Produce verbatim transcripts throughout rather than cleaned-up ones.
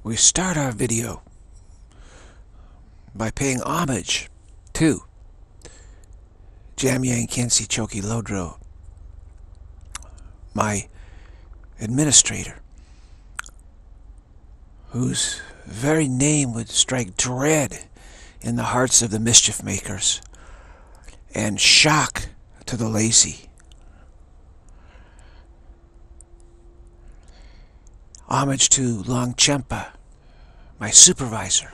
we start our video by paying homage to Jamyang Khyentse Chokyi Lodro, my administrator, whose very name would strike dread in the hearts of the mischief makers and shock to the lazy. Homage to Longchenpa, my supervisor,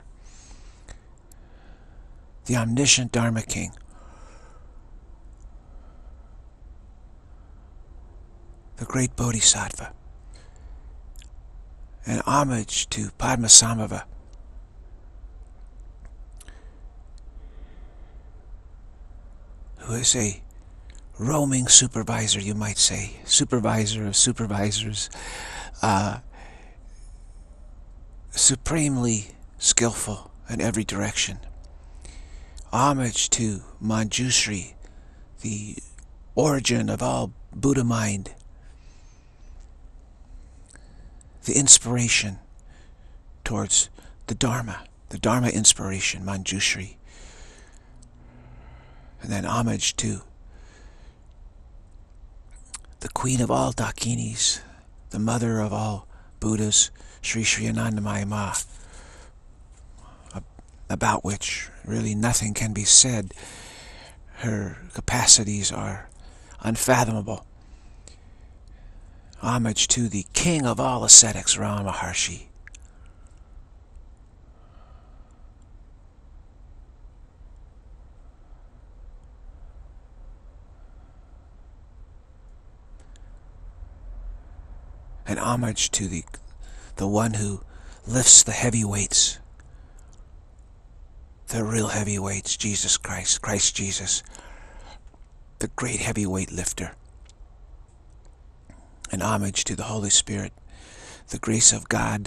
the omniscient Dharma King. The great Bodhisattva. And homage to Padmasambhava, who is a roaming supervisor, you might say, supervisor of supervisors, uh, supremely skillful in every direction. Homage to Manjushri, the origin of all Buddha mind, the inspiration towards the Dharma, the Dharma inspiration, Manjushri. And then homage to the queen of all Dakinis, the mother of all Buddhas, Sri Sri Anandamayi Ma, about which really nothing can be said. Her capacities are unfathomable. Homage to the king of all ascetics, Ramana Maharshi. And homage to the, the one who lifts the heavy weights, the real heavy weights, Jesus Christ, Christ Jesus, the great heavyweight lifter. And homage to the Holy Spirit, the grace of God,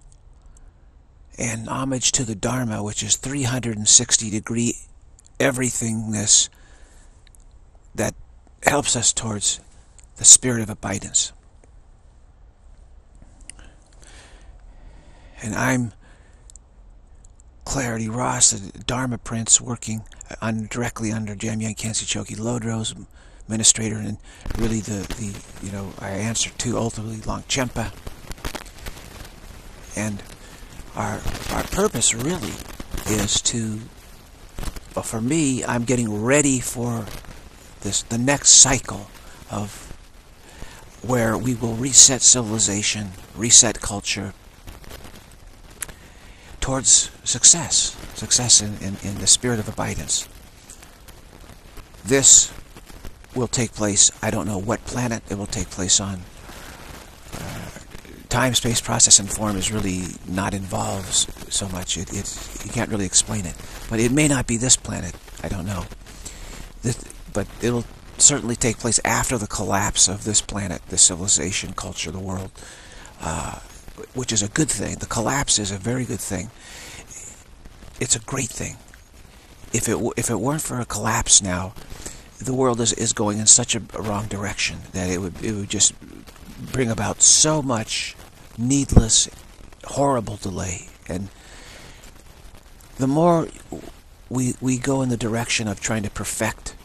and homage to the Dharma, which is three hundred sixty degree everythingness that helps us towards the spirit of abidance. And I'm Clarity Ross, the Dharma Prince, working on, directly under Jamyang Khyentse Chokyi Lodro's administrator, and really the, the you know, I answer to ultimately Longchenpa. And our our purpose really is to, well, for me, I'm getting ready for this the next cycle of where we will reset civilization, reset culture towards success, success in, in, in the spirit of abidance. This will take place, I don't know what planet it will take place on. Uh, time, space, process, and form is really not involved so much. It, it's, you can't really explain it. But it may not be this planet, I don't know. This, but it'll certainly take place after the collapse of this planet, the civilization, culture, the world, uh, which is a good thing. The collapse is a very good thing. It's a great thing. If it, if it weren't for a collapse now, the world is, is going in such a wrong direction that it would, it would just bring about so much needless, horrible delay. And the more we, we go in the direction of trying to perfect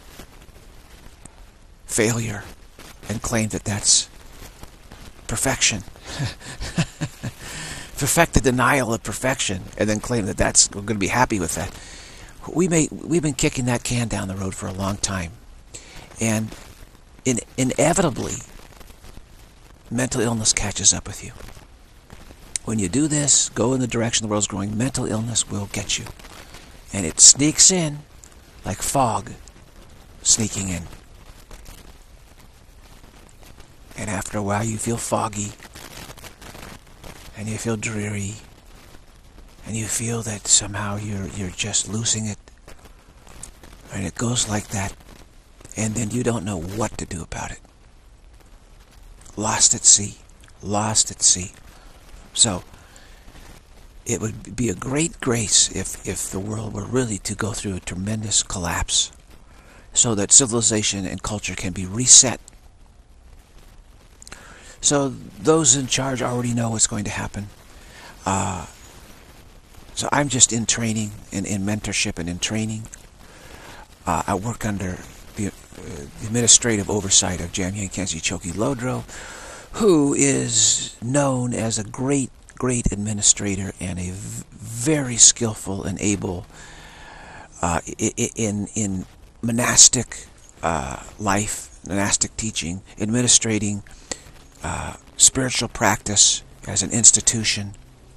failure and claim that that's perfection, perfect the denial of perfection, and then claim that that's, we're going to be happy with that. We may, we've been kicking that can down the road for a long time. And in, inevitably, mental illness catches up with you. When you do this, go in the direction the world's going, mental illness will get you. And it sneaks in like fog sneaking in. And after a while you feel foggy, and you feel dreary, and you feel that somehow you're you're just losing it, and it goes like that, and then you don't know what to do about it. Lost at sea, lost at sea. So it would be a great grace if if the world were really to go through a tremendous collapse, so that civilization and culture can be reset. So those in charge already know what's going to happen. Uh, so I'm just in training, in, in mentorship and in training. Uh, I work under the, uh, the administrative oversight of Jamyang Khyentse Chokyi Lodro, who is known as a great, great administrator and a v very skillful and able uh, in, in monastic uh, life, monastic teaching, administrating uh, spiritual practice as an institution,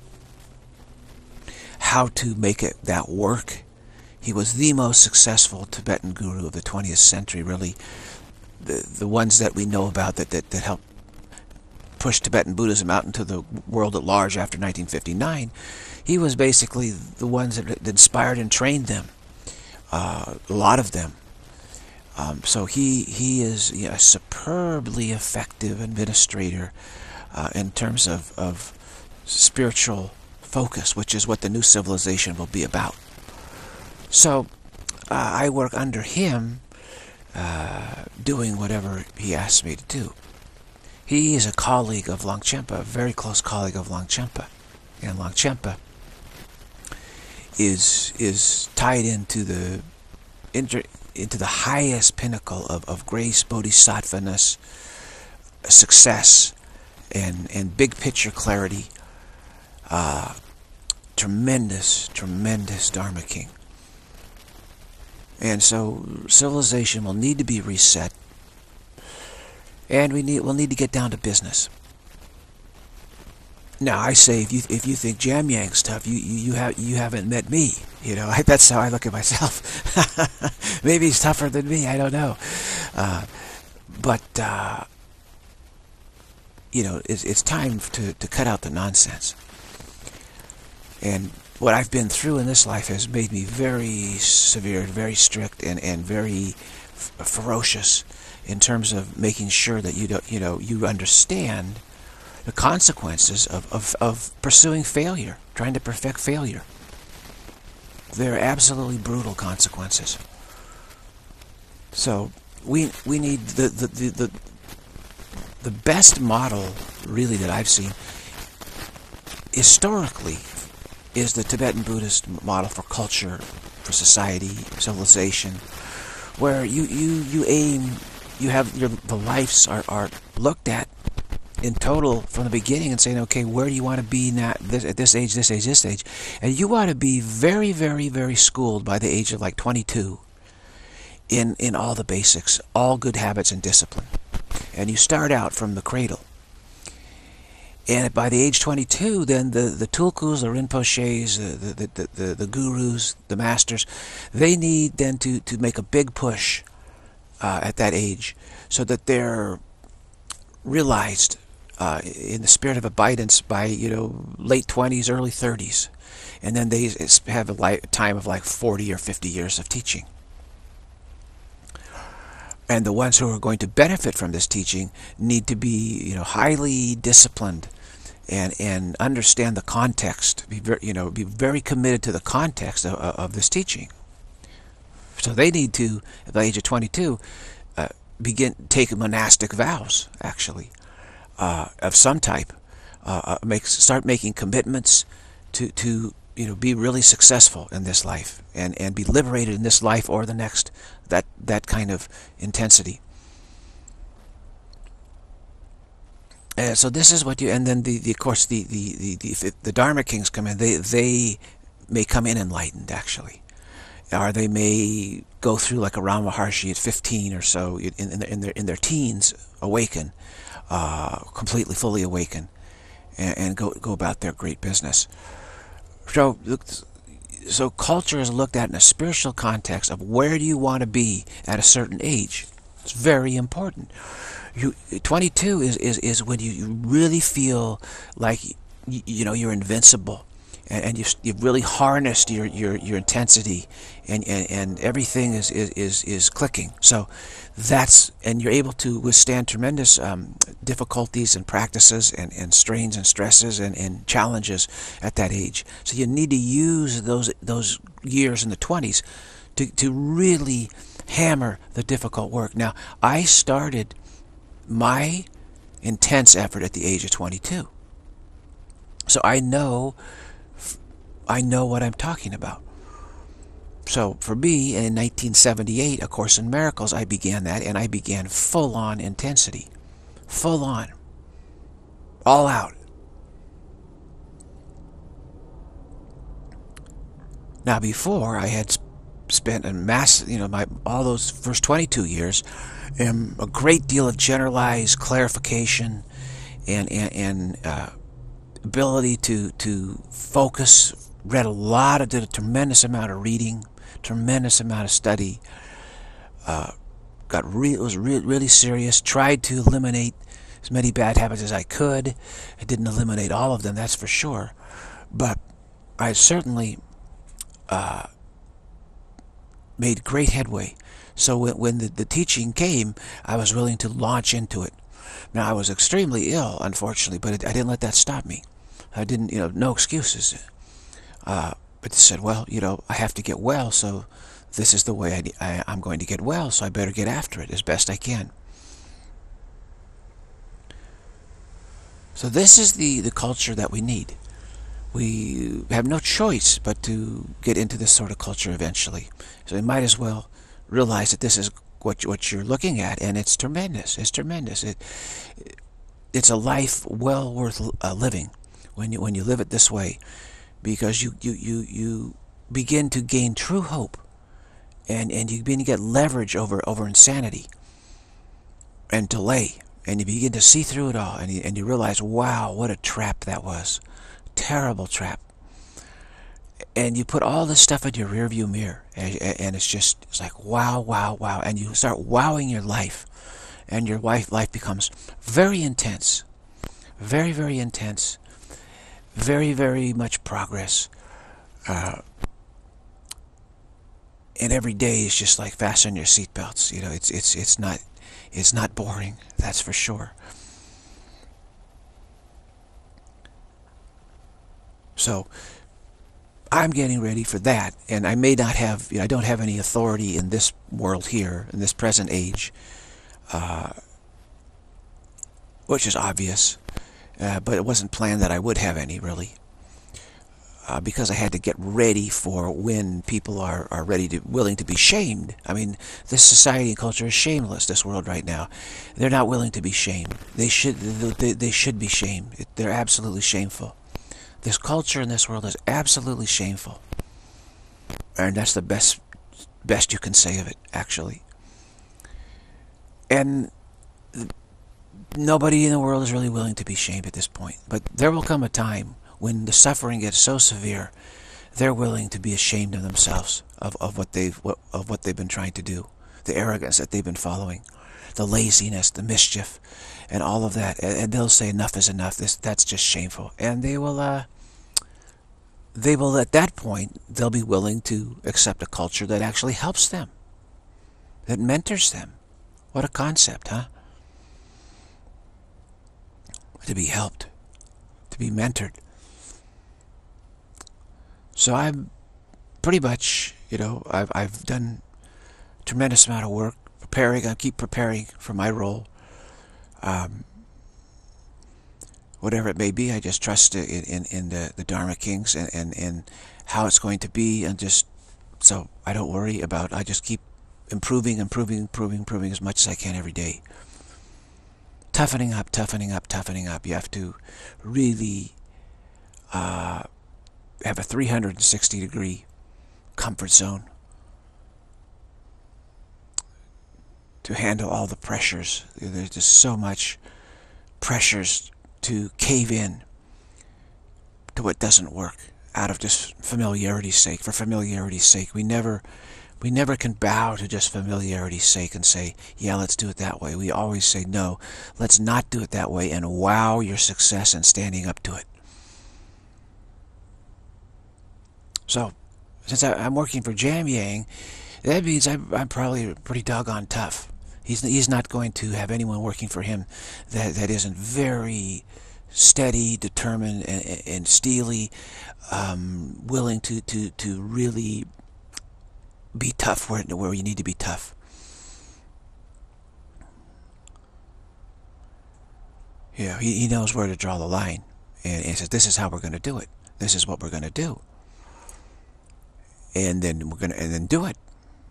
how to make it that work. He was the most successful Tibetan guru of the twentieth century, really. The, the ones that we know about that, that, that helped push Tibetan Buddhism out into the world at large after nineteen fifty-nine, he was basically the ones that, that inspired and trained them, uh, a lot of them. Um, so he, he is you know, a superbly effective administrator uh, in terms of, of spiritual focus, which is what the new civilization will be about. So uh, I work under him, uh, doing whatever he asks me to do. He is a colleague of Longchenpa, a very close colleague of Longchenpa, and Longchenpa is is tied into the inter, into the highest pinnacle of, of grace, bodhisattvaness, success, and and big picture clarity. Uh, tremendous, tremendous Dharma King. And so civilization will need to be reset, and we need we'll need to get down to business. Now I say, if you if you think Jamyang's tough, you you you have you haven't met me. You know, I, that's how I look at myself. Maybe he's tougher than me. I don't know, uh, but uh, you know, it's it's time to to cut out the nonsense. And what I've been through in this life has made me very severe, very strict, and and very f ferocious in terms of making sure that you don't, you know, you understand the consequences of, of, of pursuing failure, trying to perfect failure. They're absolutely brutal consequences. So we we need the the the the, the best model really that I've seen historically is the Tibetan Buddhist model for culture, for society, civilization, where you you you aim, you have your the lives are are looked at in total from the beginning and saying, okay, where do you want to be now, this, at this age, this age, this age, and you want to be very, very, very schooled by the age of like twenty-two in in all the basics, all good habits and discipline, and you start out from the cradle. And by the age twenty-two, then the, the tulkus, the rinpoches, the, the, the, the, the gurus, the masters, they need then to, to make a big push uh, at that age so that they're realized uh, in the spirit of abidance by, you know, late twenties, early thirties. And then they have a li time of like forty or fifty years of teaching. And the ones who are going to benefit from this teaching need to be, you know, highly disciplined and and understand the context. Be very, you know, be very committed to the context of, of this teaching. So they need to, at the age of twenty-two, uh, begin take monastic vows, actually, uh, of some type. Uh, make start making commitments to to you know be really successful in this life and and be liberated in this life or the next. That that kind of intensity. And so this is what you, and then the, the of course the the the the, the Dharma kings come in. They they may come in enlightened actually, or they may go through like a Rama Maharshi at fifteen or so in in, in their in their teens, awaken, uh, completely fully awaken, and, and go go about their great business. So. So culture is looked at in a spiritual context of where do you want to be at a certain age. It's very important. You, twenty-two is, is, is when you, you really feel like you, you know you're invincible, and, and you've, you've really harnessed your, your, your intensity, and, and, and everything is, is, is, is clicking. So that's, and you're able to withstand tremendous um, difficulties and practices and, and strains and stresses and, and challenges at that age. So you need to use those those years in the twenties to, to really hammer the difficult work. Now, I started my intense effort at the age of twenty-two. So I know, I know what I'm talking about. So for me, in nineteen seventy-eight, A Course in Miracles, I began that, and I began full-on intensity. Full-on. All out. Now before, I had spent a mass, you know, my all those first twenty-two years, in a great deal of generalized clarification and, and, and uh, ability to, to focus, read a lot, of, did a tremendous amount of reading, tremendous amount of study, uh, got re was re really serious, tried to eliminate as many bad habits as I could. I didn't eliminate all of them, that's for sure, but I certainly uh, made great headway. So when, when the, the teaching came, I was willing to launch into it. Now I was extremely ill, unfortunately, but it, I didn't let that stop me. I didn't, you know, no excuses. Uh, but they said, well, you know, I have to get well, so this is the way I, I, I'm going to get well, so I better get after it as best I can. So this is the, the culture that we need. We have no choice but to get into this sort of culture eventually. So we might as well realize that this is what, what you're looking at, and it's tremendous. It's tremendous. It, it's a life well worth uh, living when you, when you live it this way, because you, you, you, you begin to gain true hope, and, and you begin to get leverage over, over insanity and delay, and you begin to see through it all, and you, and you realize, wow, what a trap that was. Terrible trap. And you put all this stuff in your rearview mirror, and, and it's just, it's like, wow, wow, wow, and you start wowing your life, and your life, life becomes very intense, very, very intense, very, very much progress, uh, and every day is just like fasten your seatbelts. You know, it's it's it's not it's not boring, that's for sure. So I'm getting ready for that, and I may not have, you know, I don't have any authority in this world here, in this present age, uh, which is obvious, uh, but it wasn't planned that I would have any, really, uh, because I had to get ready for when people are, are ready to, willing to be shamed. I mean, this society and culture is shameless, this world right now. They're not willing to be shamed. They should, they, they should be shamed. They're absolutely shameful. This culture in this world is absolutely shameful, and that's the best best you can say of it, actually. And nobody in the world is really willing to be shamed at this point, but there will come a time when the suffering gets so severe, they're willing to be ashamed of themselves, of, of what they've what, of what they've been trying to do, the arrogance that they've been following, the laziness, the mischief, and all of that. And, and they'll say, enough is enough. This that's just shameful, and they will. Uh, They will, at that point, they'll be willing to accept a culture that actually helps them, that mentors them. What a concept, huh? To be helped, to be mentored. So I'm pretty much, you know, I've, I've done a tremendous amount of work preparing. I keep preparing for my role. Um, Whatever it may be, I just trust in, in, in the, the Dharma Kings and, and, and how it's going to be, and just, so I don't worry about, I just keep improving, improving, improving, improving as much as I can every day. Toughening up, toughening up, toughening up. You have to really uh, have a three hundred sixty degree comfort zone to handle all the pressures. There's just so much pressures to cave in to what doesn't work out of just familiarity's sake. For familiarity's sake, we never we never can bow to just familiarity's sake and say, yeah, let's do it that way. We always say, no, let's not do it that way, and wow your success in standing up to it. So since I, I'm working for Jamyang, that means I'm, I'm probably pretty doggone tough. He's, he's not going to have anyone working for him that, that isn't very steady, determined, and, and steely, um, willing to, to, to really be tough where, where you need to be tough. Yeah, he, he knows where to draw the line. And he says, this is how we're going to do it. This is what we're going to do. And then we're going to, and then do it.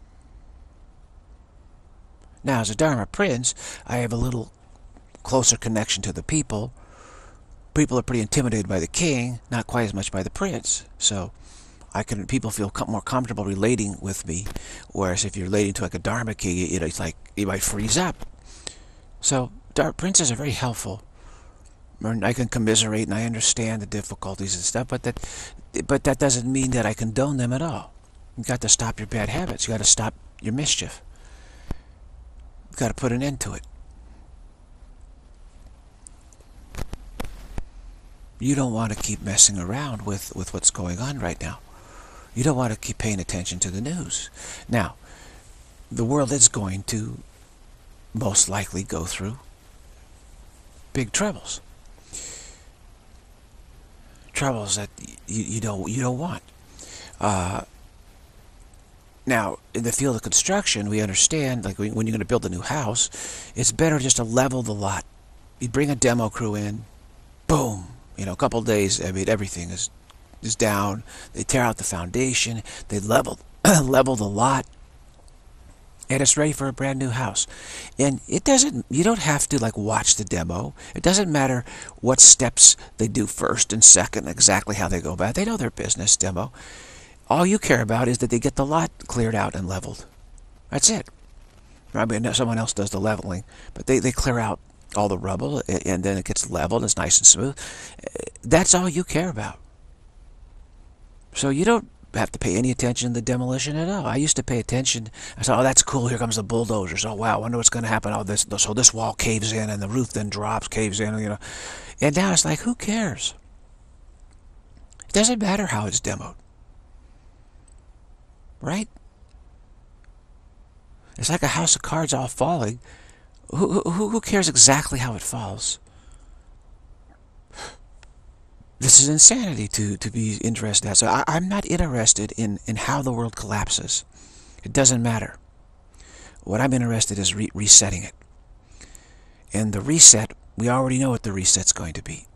Now, as a Dharma prince, I have a little closer connection to the people. People are pretty intimidated by the king, not quite as much by the prince. So I can, people feel more comfortable relating with me. Whereas if you're relating to like a Dharma king, you know, it's like you might freeze up. So Dharma princes are very helpful. I can commiserate and I understand the difficulties and stuff, but that, but that doesn't mean that I condone them at all. You've got to stop your bad habits. You've got to stop your mischief. You've got to put an end to it. You don't want to keep messing around with, with what's going on right now. You don't want to keep paying attention to the news. Now, the world is going to most likely go through big troubles. Troubles that you, you don't you don't want. Uh, now, in the field of construction, we understand, like when you're going to build a new house, it's better just to level the lot. You bring a demo crew in, boom. You know, a couple of days, I mean, everything is is down. They tear out the foundation. They level level the lot, and it's ready for a brand new house. And it doesn't, you don't have to like watch the demo. It doesn't matter what steps they do first and second, exactly how they go about it. They know their business demo. All you care about is that they get the lot cleared out and leveled. That's it. I mean, someone else does the leveling, but they, they clear out all the rubble, and then it gets leveled. It's nice and smooth. That's all you care about. So you don't have to pay any attention to the demolition at all. I used to pay attention. I thought, oh, that's cool. Here comes the bulldozers. Oh, wow. I wonder what's going to happen. Oh, this, so this wall caves in, and the roof then drops, caves in, you know. And now it's like, who cares? It doesn't matter how it's demoed. Right? It's like a house of cards all falling. Who, who, who cares exactly how it falls? This is insanity to, to be interested in. So I, I'm not interested in, in how the world collapses. It doesn't matter. What I'm interested in is re resetting it. And the reset, we already know what the reset's going to be.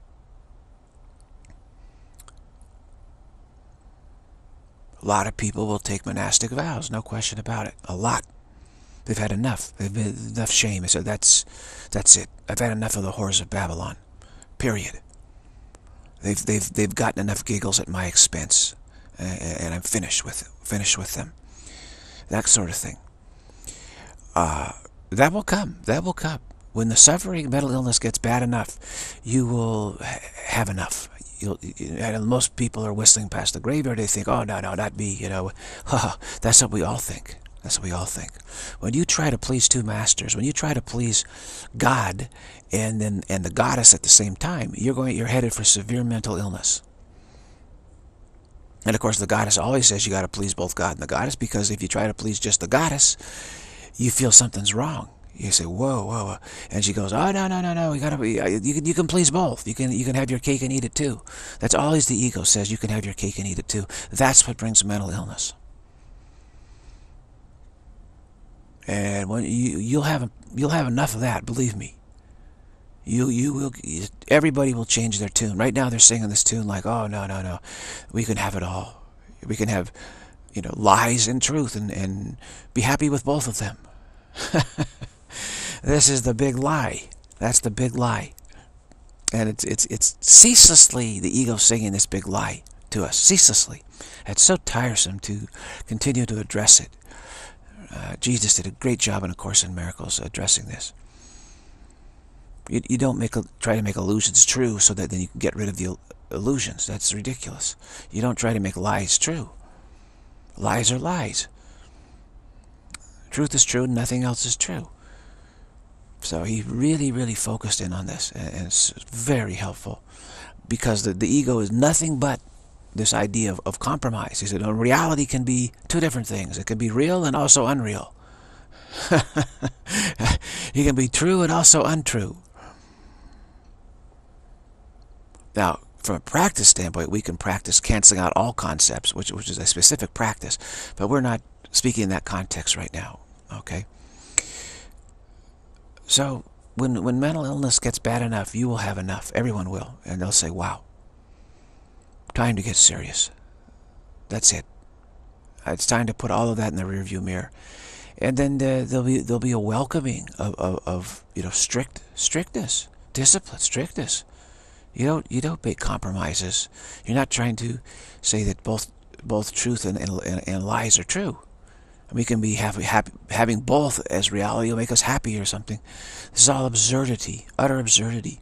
A lot of people will take monastic vows, no question about it. A lot. They've had enough. They've had enough shame. They said, that's, that's it. I've had enough of the horrors of Babylon. Period. They've, they've, they've gotten enough giggles at my expense. Uh, and I'm finished with, finished with them. That sort of thing. Uh, that will come. That will come. When the suffering, mental illness gets bad enough, you will have enough. You'll, and most people are whistling past the graveyard. They think, oh, no, no, not me. You know, that's what we all think. That's what we all think. When you try to please two masters, when you try to please God and then and the goddess at the same time, you're going, you're headed for severe mental illness. And of course, the goddess always says you got to please both God and the goddess, because if you try to please just the goddess, you feel something's wrong. You say, whoa, whoa, whoa. And she goes, oh, no, no, no, no. You gotta be, you can, you can please both. You can, you can have your cake and eat it too. That's always the ego says. You can have your cake and eat it too. That's what brings mental illness. And when you, you'll have, you'll have enough of that. Believe me. You, you will. Everybody will change their tune. Right now, they're singing this tune like, oh, no, no, no. We can have it all. We can have, you know, lies and truth, and and be happy with both of them. This is the big lie. That's the big lie. And it's, it's, it's ceaselessly the ego singing this big lie to us. Ceaselessly. It's so tiresome to continue to address it. Uh, Jesus did a great job in A Course in Miracles addressing this. You, you don't make a, try to make illusions true so that then you can get rid of the illusions. That's ridiculous. You don't try to make lies true. Lies are lies. Truth is true, nothing else is true. So he really, really focused in on this, and it's very helpful, because the, the ego is nothing but this idea of, of compromise. He said, oh, reality can be two different things. It can be real and also unreal. It can be true and also untrue. Now, from a practice standpoint, we can practice canceling out all concepts, which, which is a specific practice, but we're not speaking in that context right now, okay? So, when when mental illness gets bad enough, you will have enough. Everyone will, and they'll say, "Wow, time to get serious. That's it. It's time to put all of that in the rearview mirror." And then uh, there'll be there'll be a welcoming of, of, of you know strict strictness, discipline, strictness. You don't you don't make compromises. You're not trying to say that both both truth and and, and lies are true. We can be happy, happy having both as reality will make us happy or something. This is all absurdity, utter absurdity.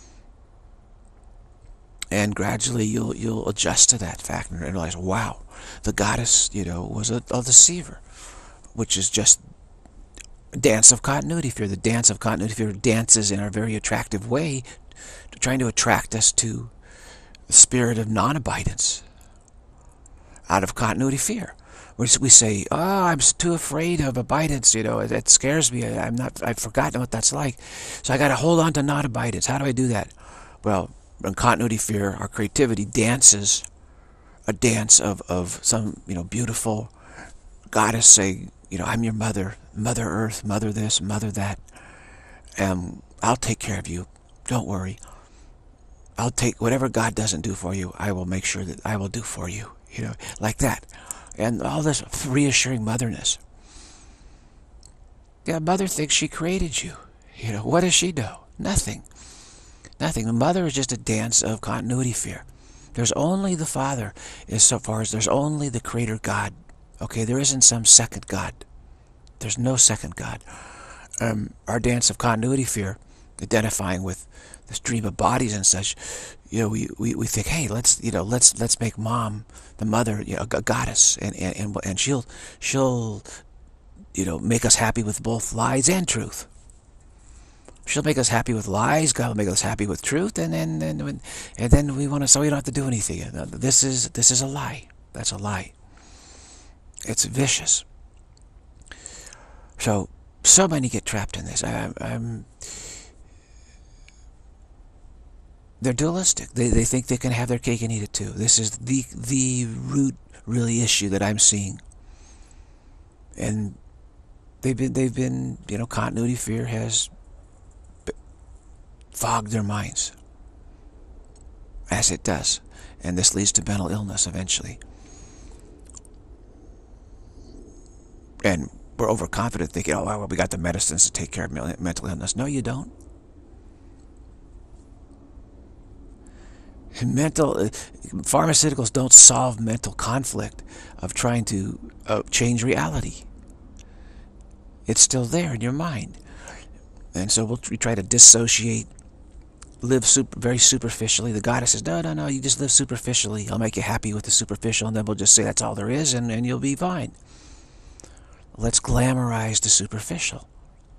And gradually you'll you'll adjust to that fact and realize, wow, the goddess, you know, was a, a deceiver, which is just dance of continuity fear. The dance of continuity fear dances in a very attractive way, trying to attract us to the spirit of non-abidance out of continuity fear. We say, oh, I'm too afraid of abidance, you know, it, it scares me. I'm not, I've forgotten what that's like. So I got to hold on to non-abidance. How do I do that? Well, in continuity fear, our creativity dances a dance of, of some, you know, beautiful goddess saying, you know, I'm your mother, Mother Earth, Mother this, Mother that. Um, I'll take care of you. Don't worry. I'll take whatever God doesn't do for you, I will make sure that I will do for you. You know, like that. And all this reassuring motherness. Yeah, mother thinks she created you. You know, what does she know? Nothing. Nothing. The mother is just a dance of continuity fear. There's only the Father, as so far as there's only the Creator God. Okay, there isn't some second God. There's no second God. Um, our dance of continuity fear, identifying with the stream of bodies and such, you know, we, we, we think, hey, let's you know, let's let's make mom the mother, you know, a goddess, and and and she'll she'll you know make us happy with both lies and truth. She'll make us happy with lies. God will make us happy with truth, and then and, and, and then we want to, so we don't have to do anything. This is this is a lie. That's a lie. It's vicious. So so many get trapped in this. I, I'm. They're dualistic. They they think they can have their cake and eat it too. This is the the root really issue that I'm seeing. And they've been they've been you know continuity fear has fogged their minds, as it does, and this leads to mental illness eventually. And we're overconfident, thinking, oh well, we got the medicines to take care of mental illness. No, you don't. Mental uh, pharmaceuticals don't solve mental conflict of trying to uh, change reality. It's still there in your mind, and so we'll, we try to dissociate, live super, very superficially. The goddess says, no, no, no, you just live superficially. I'll make you happy with the superficial, and then we'll just say that's all there is, and, and you'll be fine. Let's glamorize the superficial.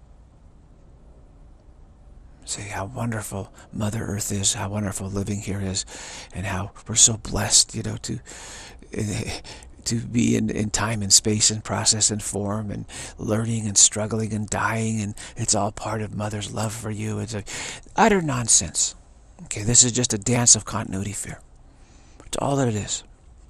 Say how wonderful Mother Earth is, how wonderful living here is, and how we're so blessed, you know, to to be in, in time and space and process and form and learning and struggling and dying, and it's all part of Mother's love for you. It's a utter nonsense. Okay, this is just a dance of continuity fear. It's all that it is.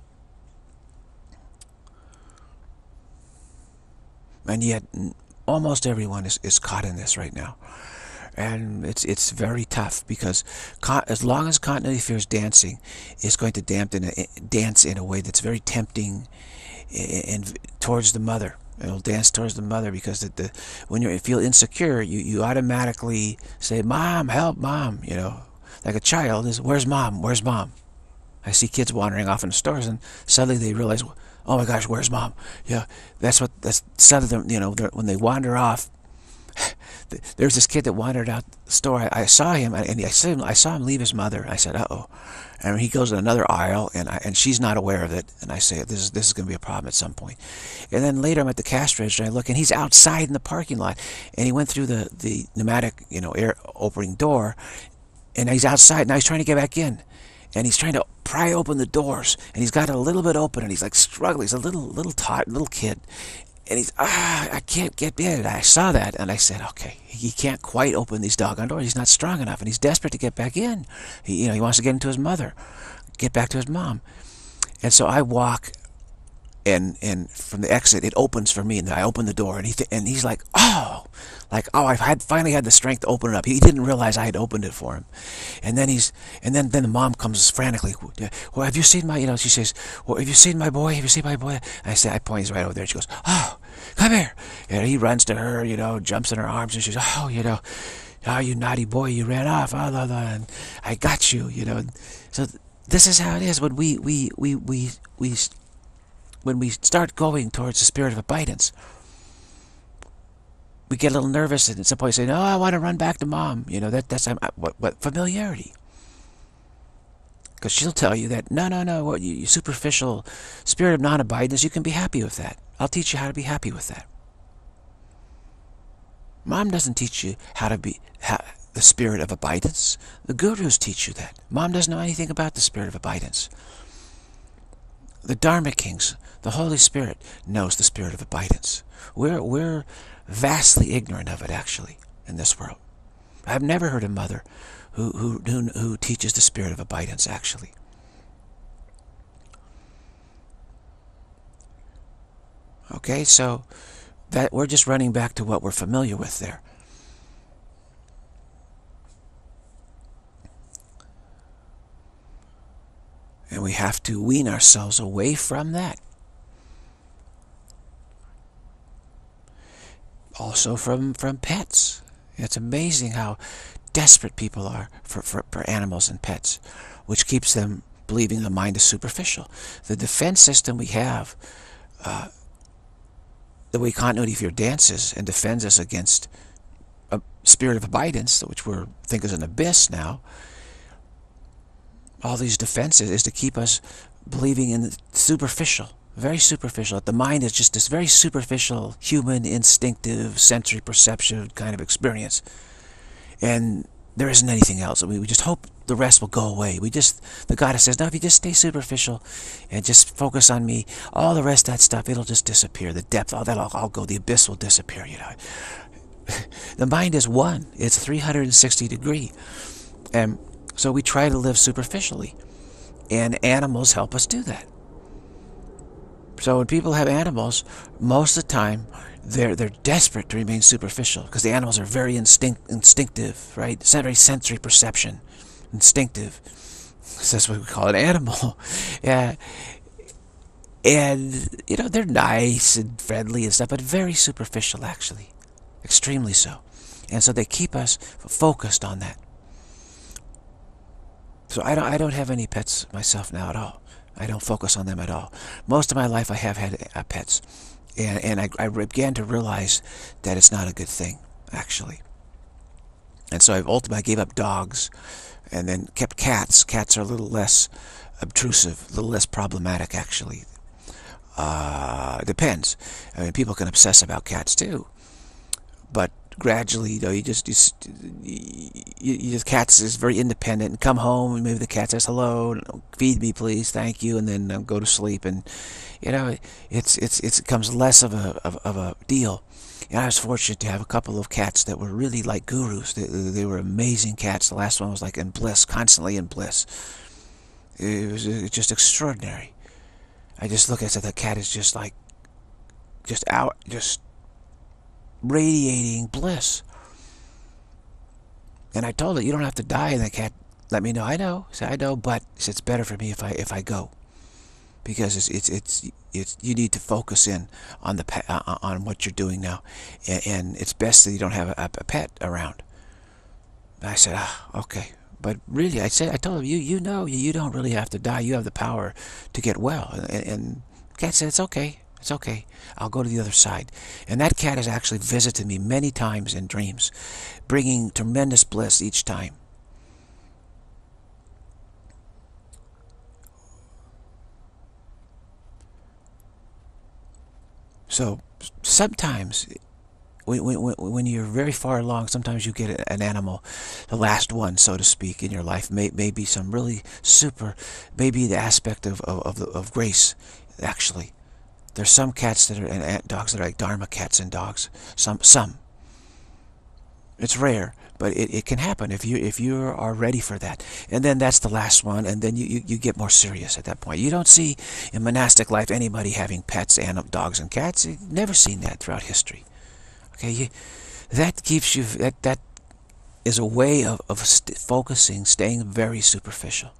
And yet, almost everyone is, is caught in this right now. And it's it's very tough, because as long as continuity fear is dancing, it's going to dampen a, dance in a way that's very tempting and towards the mother. It'll dance towards the mother, because the, the when you feel insecure, you, you automatically say, Mom, help, Mom. You know, like a child is, where's Mom? Where's Mom? I see kids wandering off in the stores, and suddenly they realize, oh my gosh, where's Mom? Yeah, that's what that's suddenly, you know, when they wander off. There's this kid that wandered out the store. I, I saw him, and I saw him, I saw him leave his mother. I said, uh-oh. And he goes in another aisle, and I, and she's not aware of it. And I say, this is, this is going to be a problem at some point. And then later I'm at the cash register, and I look, and he's outside in the parking lot. And he went through the, the pneumatic, you know, air opening door, and he's outside. Now he's trying to get back in. And he's trying to pry open the doors. And he's got it a little bit open, and he's like struggling. He's a little, little tot, little kid. And he's, ah, I can't get in. I saw that, and I said, okay, he can't quite open these doggone doors. He's not strong enough, and he's desperate to get back in. He, you know, he wants to get into his mother, get back to his mom. And so I walk and and from the exit it opens for me, and I open the door, and he th and he's like, oh, like oh, I had finally had the strength to open it up. He didn't realize I had opened it for him, and then he's and then then the mom comes frantically. Well, have you seen my? You know, she says, well, have you seen my boy? Have you seen my boy? And I say, I point, he's right over there. She goes, oh, come here, and he runs to her, you know, jumps in her arms, and she's, oh, you know, oh, you naughty boy, you ran off, oh, blah, blah, and I got you, you know. So this is how it is when we we we we we when we start going towards the spirit of abidance. We get a little nervous, and at some point say, "No, I want to run back to mom." You know, that that's um, what what familiarity. Because she'll tell you that no, no, no, what you, you superficial spirit of non-abidance, you can be happy with that. I'll teach you how to be happy with that. Mom doesn't teach you how to be how, the spirit of abidance. The gurus teach you that. Mom doesn't know anything about the spirit of abidance. The Dharma Kings, the Holy Spirit, knows the spirit of abidance. We're we're vastly ignorant of it, actually, in this world. I've never heard a mother who who who, who teaches the spirit of abidance, actually. Okay, so that we're just running back to what we're familiar with there. And we have to wean ourselves away from that. Also from, from pets. It's amazing how desperate people are for, for, for animals and pets, which keeps them believing the mind is superficial. The defense system we have, uh, the way continuity of your dances and defends us against a spirit of abidance, which we think is an abyss now, all these defenses is to keep us believing in the superficial, very superficial. That the mind is just this very superficial, human, instinctive, sensory perception kind of experience. And there isn't anything else. We, we just hope the rest will go away. We just, the goddess says, no, if you just stay superficial and just focus on me, all the rest of that stuff, it'll just disappear. The depth, all that, all, all go, the abyss will disappear, you know. The mind is one. It's three hundred sixty degree. And so we try to live superficially, and animals help us do that. So when people have animals, most of the time they're they're desperate to remain superficial because the animals are very instinct instinctive, right? It's not very sensory perception, instinctive. So that's what we call an animal. Yeah, and you know they're nice and friendly and stuff, but very superficial actually, extremely so. And so they keep us focused on that. So I don't, I don't have any pets myself now at all. I don't focus on them at all. Most of my life I have had uh, pets. And, and I, I began to realize that it's not a good thing, actually. And so I've ultimately I gave up dogs and then kept cats. Cats are a little less obtrusive, a little less problematic, actually. Uh, depends. I mean, people can obsess about cats, too. But gradually, you know, you just, just you, you just cats is very independent and come home and maybe the cat says hello, feed me please, thank you, and then um, go to sleep, and you know it's it's it's it becomes less of a of, of a deal. And I was fortunate to have a couple of cats that were really like gurus. They, they were amazing cats. The last one was like in bliss, constantly in bliss. It was, it was just extraordinary. I just look at it, the cat is just like just out, just radiating bliss. And I told it, you don't have to die, and the cat let me know. I know, I said, I know, but it's better for me if I if I go, because it's it's it's, it's you need to focus in on the uh, on what you're doing now, and, and it's best that you don't have a, a pet around. And I said, ah, okay, but really, I said, I told him, you you know, you, you don't really have to die. You have the power to get well. And, and the cat said, it's okay. It's okay. I'll go to the other side. And that cat has actually visited me many times in dreams, bringing tremendous bliss each time. So sometimes, when, when, when you're very far along, sometimes you get an animal, the last one, so to speak, in your life. May, maybe some really super, maybe the aspect of, of, of, the, of grace, actually. There's some cats that are, and dogs that are like Dharma cats and dogs. Some, some. It's rare, But it, it can happen if you if you are ready for that. And then that's the last one, and then you, you, you get more serious at that point. You don't see in monastic life anybody having pets, and dogs and cats. You've never seen that throughout history. Okay, you, that keeps you, that, that is a way of, of st focusing, staying very superficial.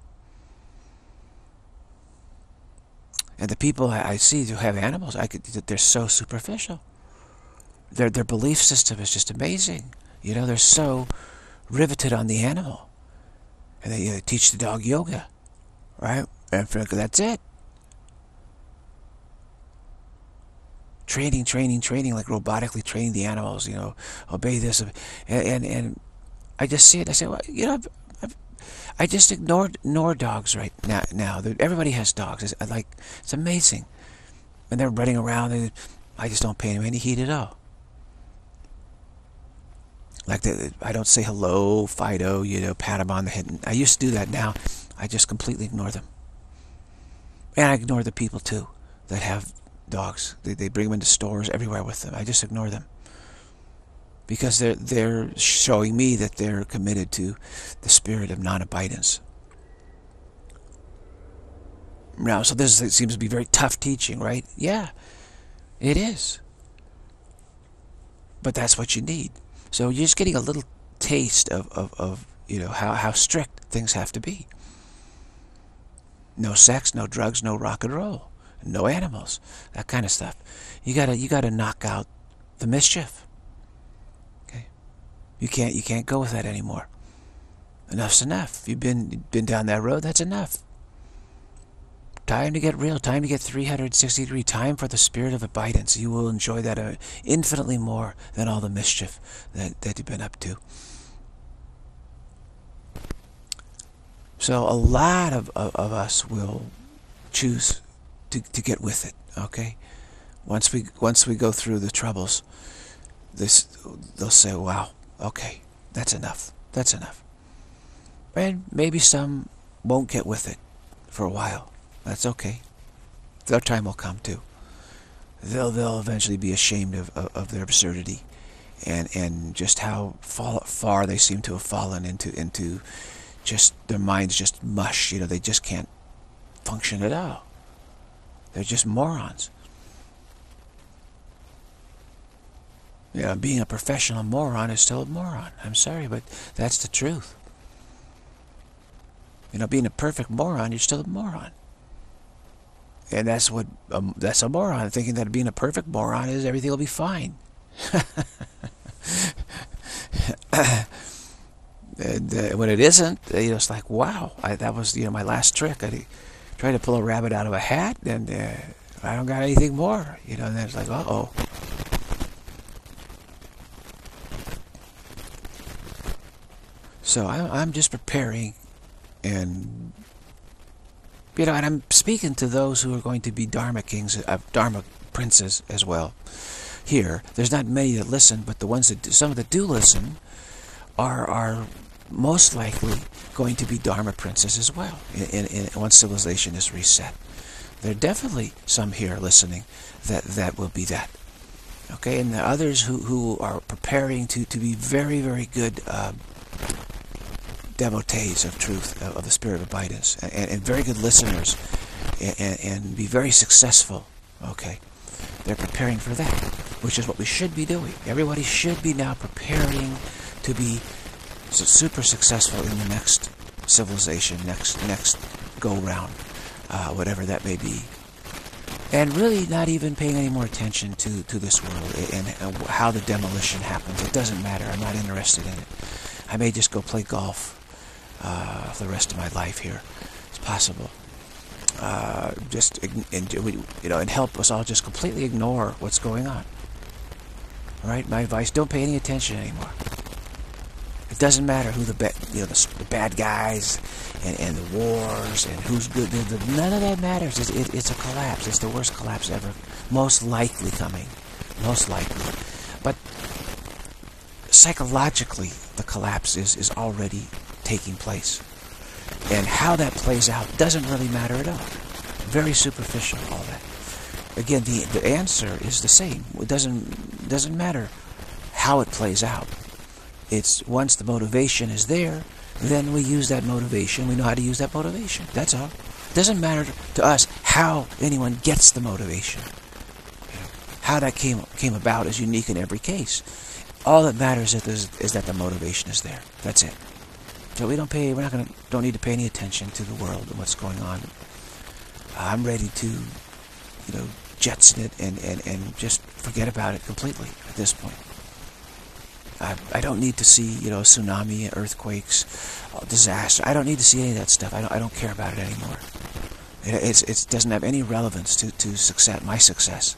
And the people I, I see who have animals, I could, they're so superficial. Their, their belief system is just amazing. You know, they're so riveted on the animal. And they uh, teach the dog yoga, right? And that's it. Training, training, training, like robotically training the animals, you know, obey this. And, and, and I just see it. I say, well, you know, I've, I've, I just ignored, ignore dogs right now. now. Everybody has dogs. It's, like, it's amazing. And they're running around. And I just don't pay them any heed at all. Like, the, I don't say hello, Fido, you know, pat them on the head. I used to do that. Now I just completely ignore them. And I ignore the people, too, that have dogs. They, they bring them into stores everywhere with them. I just ignore them. Because they're, they're showing me that they're committed to the spirit of non-abidance. Now, so this is, seems to be very tough teaching, right? Yeah, it is. But that's what you need. So you're just getting a little taste of, of, of you know, how, how strict things have to be. No sex, no drugs, no rock and roll, no animals, that kind of stuff. You gotta you gotta knock out the mischief. Okay, you can't you can't go with that anymore. Enough's enough. You've been been down that road. That's enough. Time to get real. Time to get three hundred sixty degree. Time for the spirit of abidance. You will enjoy that uh, infinitely more than all the mischief that that you've been up to. So a lot of, of, of us will choose to, to get with it, okay? Once we once we go through the troubles, this they'll say, wow, okay, that's enough. That's enough. And maybe some won't get with it for a while. That's okay. Their time will come too. They'll they'll eventually be ashamed of, of, of their absurdity and and just how fall, far they seem to have fallen into into just their minds just mush, you know, they just can't function at all. They're just morons. You know, being a professional moron is still a moron. I'm sorry, but that's the truth. You know, being a perfect moron, you're still a moron. And that's what, um, that's a moron, thinking that being a perfect moron is everything will be fine. And uh, when it isn't, you know, it's like, wow, I, that was, you know, my last trick. I tried to pull a rabbit out of a hat, and uh, I don't got anything more, you know, and then it's like, uh-oh. So I'm, I'm just preparing, and, you know, and I'm speaking to those who are going to be Dharma kings, uh, Dharma princes as well. Here, there's not many that listen, but the ones that do, some that do listen are, are most likely going to be Dharma princes as well, in, in, in, once civilization is reset. There are definitely some here listening that, that will be that. Okay, and the others who, who are preparing to, to be very, very good uh, devotees of truth, of, of the spirit of abidance, and, and very good listeners, and, and, and be very successful, okay? They're preparing for that, which is what we should be doing. Everybody should be now preparing to be super successful in the next civilization, next next go-round, uh, whatever that may be. And really not even paying any more attention to, to this world and, and how the demolition happens. It doesn't matter. I'm not interested in it. I may just go play golf uh, for the rest of my life here. It's possible. Uh, just, and, you know, and help us all just completely ignore what's going on. All right? My advice, don't pay any attention anymore. It doesn't matter who the bad, you know, the, the bad guys and, and the wars and who's good. The, the, none of that matters. It's, it, it's a collapse. It's the worst collapse ever. Most likely coming. Most likely. But psychologically, the collapse is, is already taking place. And how that plays out doesn't really matter at all. Very superficial, all that. Again, the, the answer is the same. It doesn't, doesn't matter how it plays out. It's once the motivation is there, then we use that motivation. We know how to use that motivation. That's all. It doesn't matter to us how anyone gets the motivation. You know, how that came came about is unique in every case. All that matters is, is that the motivation is there. That's it. So we don't pay. We're not gonna. Don't need to pay any attention to the world and what's going on. I'm ready to, you know, jetson it and and and just forget about it completely at this point. I, I don't need to see, you know, tsunami, earthquakes, disaster. I don't need to see any of that stuff. I don't, I don't care about it anymore. It it's, it doesn't have any relevance to, to success, my success.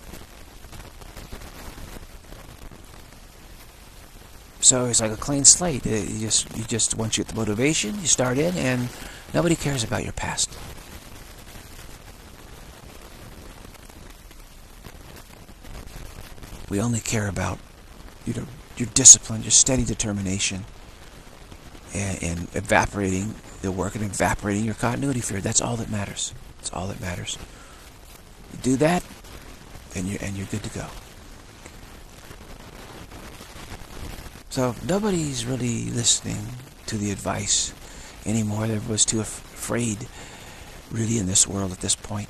So it's like a clean slate. It, you just, you just, once you get the motivation, you start in, and nobody cares about your past. We only care about, you know, your discipline, your steady determination, and, and evaporating the work and evaporating your continuity fear. That's all that matters. That's all that matters. You do that, and you're and you're good to go. So nobody's really listening to the advice anymore. Everyone's too af afraid, really, in this world at this point.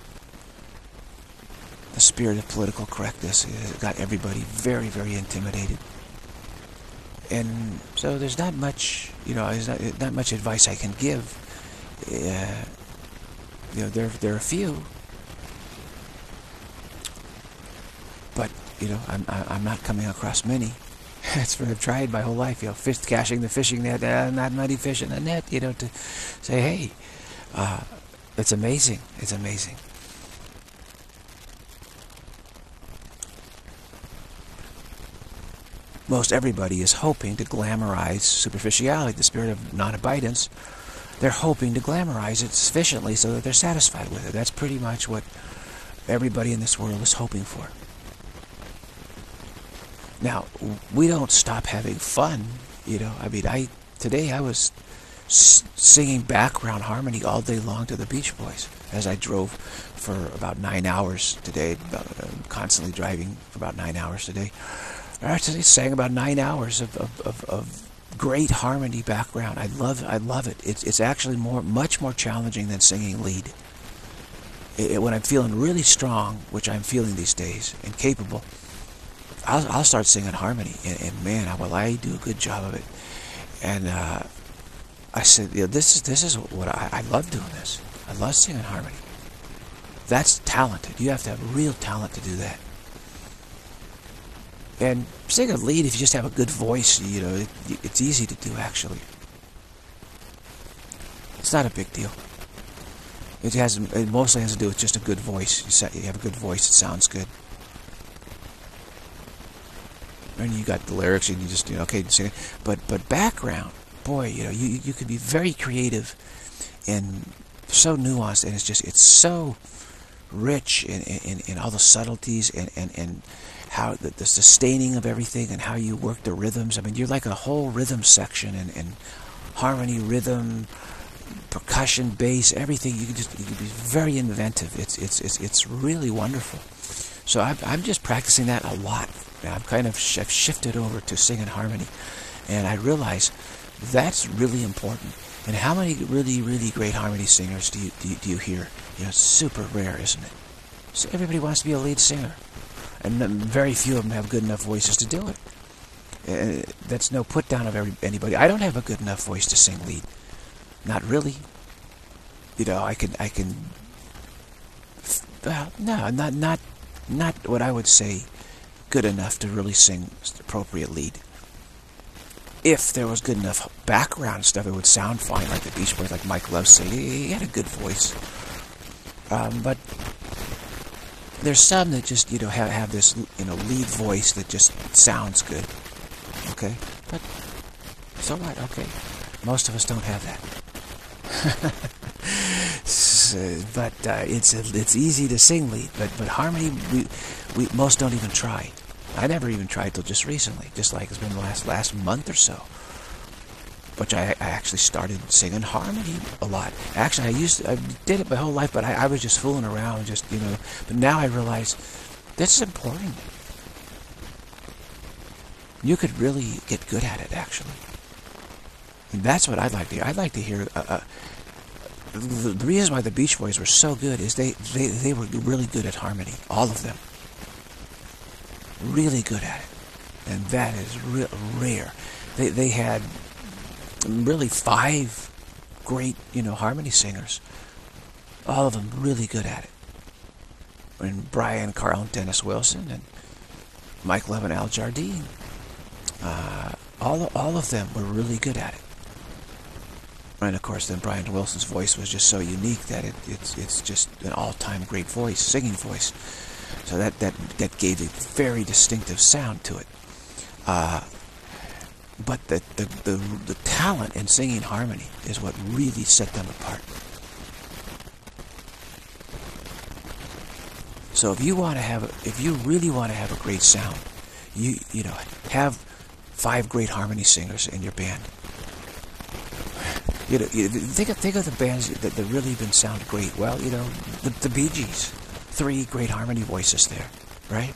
The spirit of political correctness has got everybody very, very intimidated. And so there's not much, you know, there's not, not much advice I can give. Uh, you know, there, there are a few. But, you know, I'm, I'm not coming across many. That's what I've tried my whole life, you know, fish, cashing the fishing net, uh, not muddy fish in the net, you know, to say, hey, uh, it's amazing, it's amazing. Most everybody is hoping to glamorize superficiality, the spirit of non-abidance. They're hoping to glamorize it sufficiently so that they're satisfied with it. That's pretty much what everybody in this world is hoping for. Now, we don't stop having fun, you know. I mean, I today I was s singing background harmony all day long to the Beach Boys as I drove for about nine hours today. About, uh, constantly driving for about nine hours today. I actually sang about nine hours of, of, of, of great harmony background. I love I love it. It's it's actually more much more challenging than singing lead. It, it, when I'm feeling really strong, which I'm feeling these days, and capable, I'll I'll start singing harmony, and, and man, will I do a good job of it. And uh, I said, you know, this is this is what I, I love doing this. I love singing harmony. That's talented. You have to have real talent to do that. And sing a lead, if you just have a good voice, you know, it, it's easy to do, actually. It's not a big deal. It has, it mostly has to do with just a good voice. You, set, you have a good voice, it sounds good. And you got the lyrics, and you just, you know, okay, sing it. But, but background, boy, you know, you, you can be very creative and so nuanced, and it's just, it's so rich in, in, in all the subtleties and, and, and how the, the sustaining of everything and how you work the rhythms. I mean, you're like a whole rhythm section, and, and harmony, rhythm, percussion, bass, everything. You can just you can be very inventive. It's it's it's it's really wonderful. So I'm I'm just practicing that a lot. I'm kind of sh I've shifted over to singing harmony, and I realize that's really important. And how many really really great harmony singers do you do you, do you hear? You know, it's super rare, isn't it? So everybody wants to be a lead singer. And very few of them have good enough voices to do it. Uh, that's no put down of every, anybody. I don't have a good enough voice to sing lead. Not really. You know, I can, I can. Well, no, not, not, not what I would say good enough to really sing appropriate lead. If there was good enough background stuff, it would sound fine, like the Beach Boys, like Mike Love said. He, he had a good voice. Um, but there's some that just, you know, have, have this, you know, lead voice that just sounds good. Okay? But, so what? Okay. Most of us don't have that. so, but uh, it's it's easy to sing lead. But, but harmony, we, we most don't even try. I never even tried till just recently. Just like it's been the last, last month or so. Which I, I actually started singing harmony a lot. Actually, I used to, I did it my whole life, but I, I was just fooling around, just, you know. But now I realize this is important. You could really get good at it, actually. And that's what I'd like to hear. I'd like to hear... Uh, uh, the, the reason why the Beach Boys were so good is they, they, they were really good at harmony. All of them. Really good at it. And that is real rare. They, they had really five great, you know, harmony singers. All of them really good at it. And Brian Carl and Dennis Wilson and Mike Love and Al Jardine. Uh, all, all of them were really good at it. And of course, then Brian Wilson's voice was just so unique that it, it's it's just an all-time great voice, singing voice. So that that that gave a very distinctive sound to it. Uh, but the, the the the talent in singing harmony is what really set them apart. So if you want to have, a, if you really want to have a great sound, you you know have five great harmony singers in your band. You know, you think of think of the bands that, that really been sound great. Well, you know, the, the Bee Gees, three great harmony voices there, right?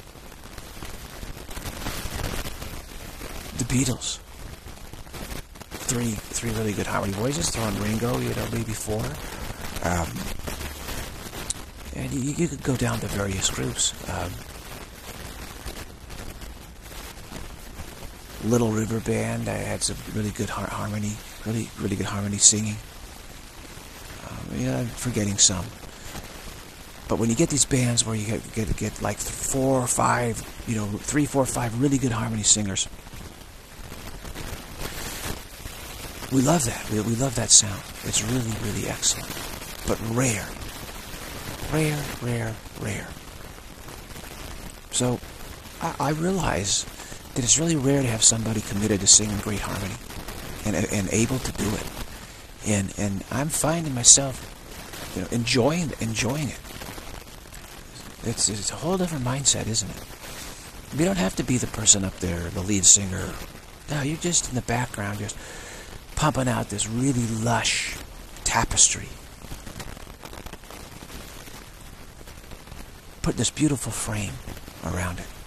The Beatles, three three really good harmony voices. Throw in Ringo, you know, maybe four. Um, and you, you could go down to various groups. Um, Little River Band, I had some really good har harmony, really really good harmony singing. Um, yeah, I'm forgetting some. But when you get these bands where you get get, get like four or five, you know, three, four, five really good harmony singers, we love that. We we love that sound. It's really really excellent, but rare, rare, rare, rare. So I, I realize that it's really rare to have somebody committed to singing great harmony and and able to do it. And and I'm finding myself, you know, enjoying enjoying it. It's it's a whole different mindset, isn't it? You don't have to be the person up there, the lead singer. No, you're just in the background, just pumping out this really lush tapestry. Put this beautiful frame around it.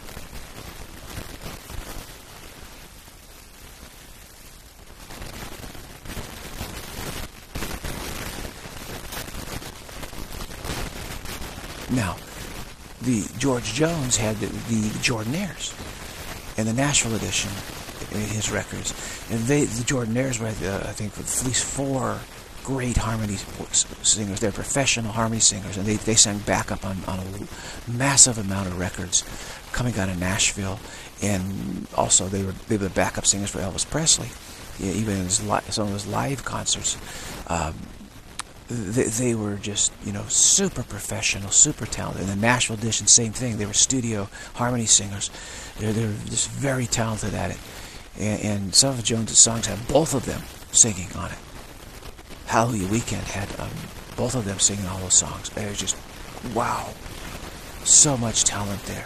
Now, the George Jones had the, the Jordanaires and the Nashville edition in his records, and they the Jordanaires were, uh, I think, at least four great harmony singers. They're professional harmony singers, and they they sang backup on on a massive amount of records coming out of Nashville, and also they were they were the backup singers for Elvis Presley, yeah, even in his li some of his live concerts. Um, They, they were just, you know, super professional, super talented. And the Nashville edition, same thing. They were studio harmony singers. They're, they're just very talented at it. And, and some of Jones' songs have both of them singing on it. Hallelujah Weekend had um, both of them singing all those songs. It was just, wow. So much talent there.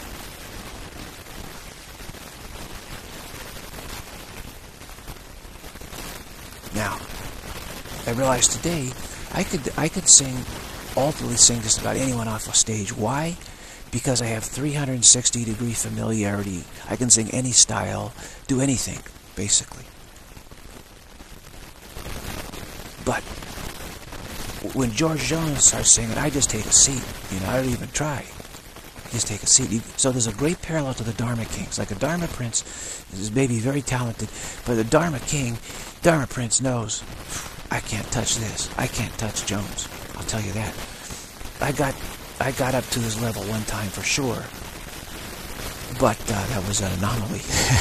Now, I realize today, I could I could sing, ultimately sing just about anyone off the stage. Why? Because I have three hundred sixty degree familiarity. I can sing any style, do anything, basically. But when George Jones starts singing, I just take a seat. You know, I don't even try. Just take a seat. So there's a great parallel to the Dharma Kings. Like a Dharma Prince is maybe very talented, but the Dharma King, Dharma Prince knows, I can't touch this. I can't touch Jones. I'll tell you that. I got I got up to his level one time for sure. But uh, that was an anomaly.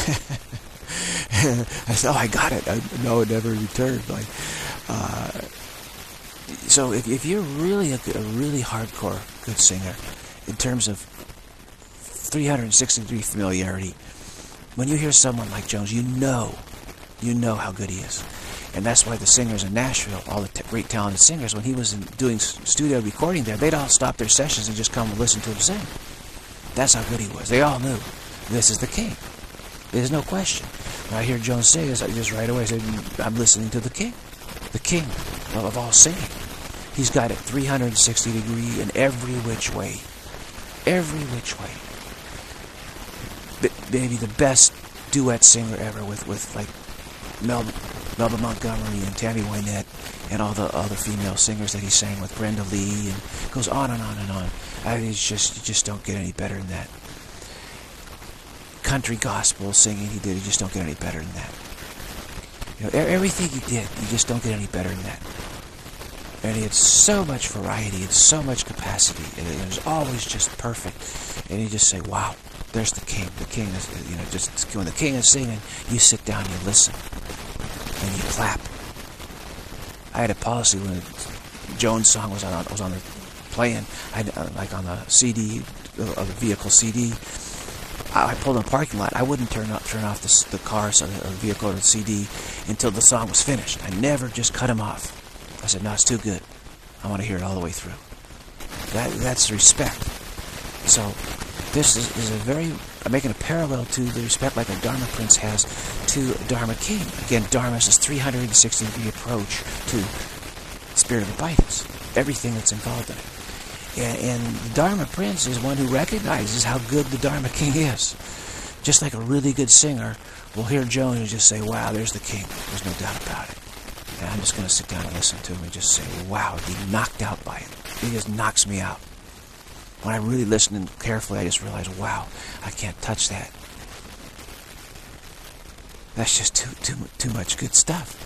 I said, oh, I got it. I, no, it never returned. Like, uh, so if, if you're really a, a really hardcore good singer, in terms of three hundred sixty degree familiarity, when you hear someone like Jones, you know, you know how good he is. And that's why the singers in Nashville, all the t great talented singers, when he was in doing studio recording there, they'd all stop their sessions and just come and listen to him sing. That's how good he was. They all knew, this is the king. There's no question. When I hear Jones sing, I just right away say, I'm listening to the king. The king of all singing. He's got it three hundred sixty degree in every which way. Every which way. Maybe the best duet singer ever with, with like, Mel Melba Montgomery and Tammy Wynette and all the other female singers that he sang with, Brenda Lee, and goes on and on and on. I mean, it's just, you just don't get any better than that. Country gospel singing he did, you just don't get any better than that. You know, everything he did, you just don't get any better than that. And he had so much variety and so much capacity, and it was always just perfect. And you just say, wow, there's the king. The king is, you know, just when the king is singing, you sit down, you listen, and you clap. I had a policy when Jones' song was on was on the playing, I uh, like on the C D, uh, the vehicle C D. I, I pulled in a parking lot. I wouldn't turn off turn off the, the car, so the vehicle or the C D until the song was finished. I never just cut him off. I said, no, it's too good. I want to hear it all the way through. That that's respect. So this is, is a very, I'm making a parallel to the respect like a Dharma Prince has to a Dharma King. Again, Dharma is this three hundred sixty degree approach to Spirit of Abidance, everything that's involved in it. And, and the Dharma Prince is one who recognizes how good the Dharma King is. Just like a really good singer will hear Jones and just say, wow, there's the king. There's no doubt about it. And I'm just going to sit down and listen to him and just say, wow, be knocked out by it. He just knocks me out. When I really listen carefully, I just realize, wow, I can't touch that. That's just too too too much good stuff.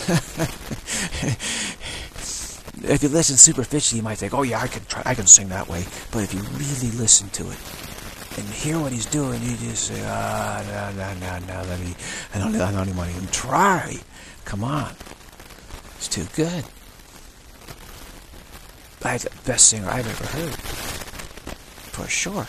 If you listen superficially, you might think, oh yeah, I can try, I can sing that way. But if you really listen to it and hear what he's doing, you just say, ah, no, no, no, no, let me, I don't, I don't even want to even try. Come on. It's too good. That's the best singer I've ever heard. For sure.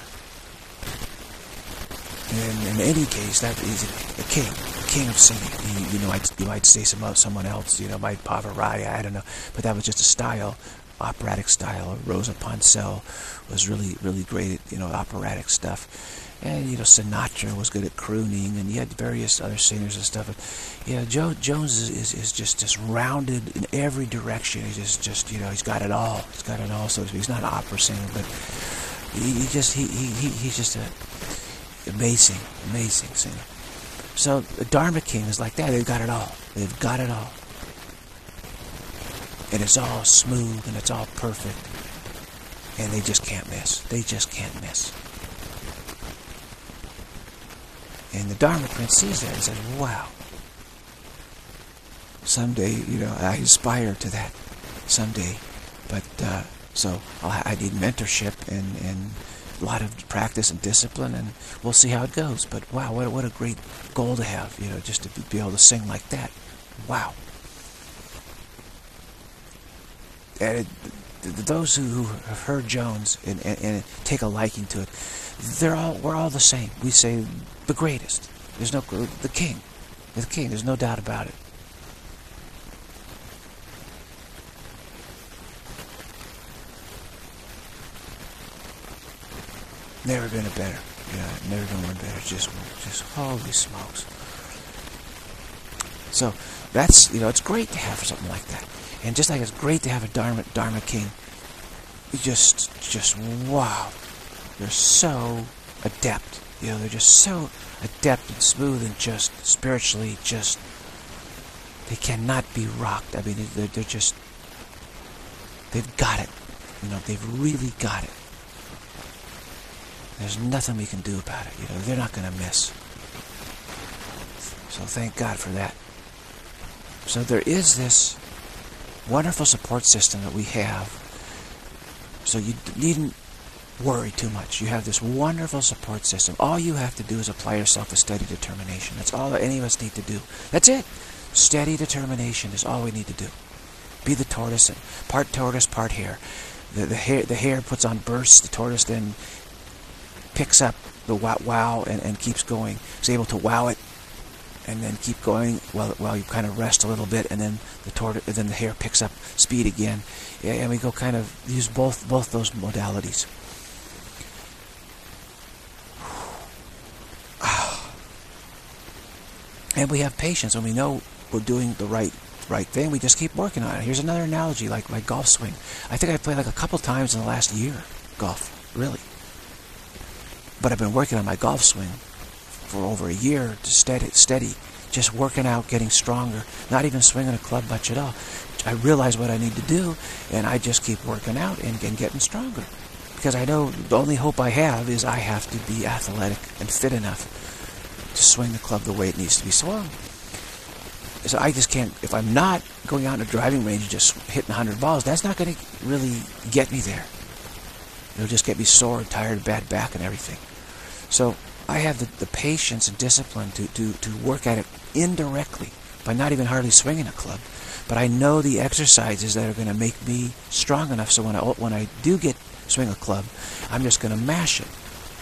And in any case, that is a king, a king of singing. You, you know, I'd, you might say some someone else, you know, my Pavarotti, I don't know, but that was just a style, operatic style. Rosa Ponselle was really, really great at, you know, operatic stuff. And, you know, Sinatra was good at crooning, and you had various other singers and stuff. But, you know, Joe Jones is, is, is just, just rounded in every direction. He's just, just, you know, he's got it all. He's got it all, so to speak. He's not an opera singer, but he, he just, he, he, he, he's just a amazing, amazing singer. So the Dharma King is like that. They've got it all. They've got it all. And it's all smooth, and it's all perfect. And they just can't miss. They just can't miss. And the Dharma Prince sees that and says, wow, someday, you know, I aspire to that someday. But, uh, so I'll, I need mentorship and, and a lot of practice and discipline, and we'll see how it goes. But wow, what, what a great goal to have, you know, just to be able to sing like that. Wow. And it, those who have heard Jones and, and, and take a liking to it, they're all, we're all the same. We say the greatest. There's no, the king. The king, there's no doubt about it. Never been a better. Yeah, never been one better. Just, just holy smokes. So, that's, you know, it's great to have something like that. And just like it's great to have a Dharma, Dharma King, just, just, wow. They're so adept. You know, they're just so adept and smooth and just spiritually just, they cannot be rocked. I mean, they're, they're just, they've got it. You know, they've really got it. There's nothing we can do about it. You know, they're not going to miss. So thank God for that. So there is this wonderful support system that we have. So you needn't worry too much. You have this wonderful support system. All you have to do is apply yourself with steady determination. That's all that any of us need to do. That's it. Steady determination is all we need to do. Be the tortoise, part tortoise, part hare. The, the hare, the hare puts on bursts. The tortoise then picks up the wow, wow and, and keeps going. Is able to wow it, and then keep going while while you kind of rest a little bit, and then the tortoise, then the hare picks up speed again, and we go kind of use both both those modalities. And we have patience, and we know we're doing the right right thing. We just keep working on it. Here's another analogy, like like golf swing. I think I played like a couple times in the last year, golf, really. But I've been working on my golf swing for over a year to steady, steady, just working out, getting stronger, not even swinging a club much at all. I realize what I need to do, and I just keep working out and, and getting stronger. Because I know the only hope I have is I have to be athletic and fit enough to swing the club the way it needs to be swung. So I just can't, if I'm not going out in a driving range and just hitting one hundred balls, that's not going to really get me there. It'll just get me sore and tired, bad back and everything. So I have the, the patience and discipline to, to, to work at it indirectly by not even hardly swinging a club. But I know the exercises that are going to make me strong enough so when I, when I do get swing a club, I'm just going to mash it.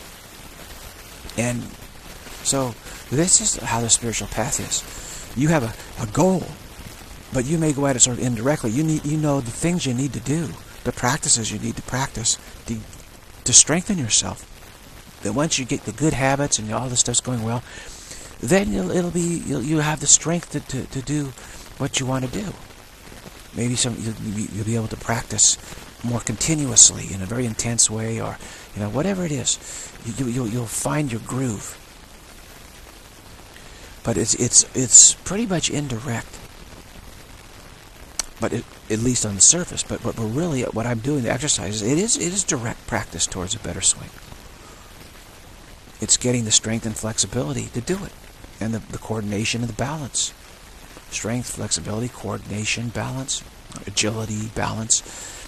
And so this is how the spiritual path is. You have a, a goal, but you may go at it sort of indirectly. You need, you know the things you need to do, the practices you need to practice to, to strengthen yourself. Then once you get the good habits and all this stuff's going well, then it'll, it'll be you'll, you have the strength to, to, to do what you want to do. Maybe some you'll, you'll be able to practice more continuously in a very intense way, or you know whatever it is, you, you, you'll find your groove. But it's it's it's pretty much indirect. But it, at least on the surface. But but really, what I'm doing, the exercises, it is it is direct practice towards a better swing. It's getting the strength and flexibility to do it, and the, the coordination and the balance. Strength, flexibility, coordination, balance, agility, balance.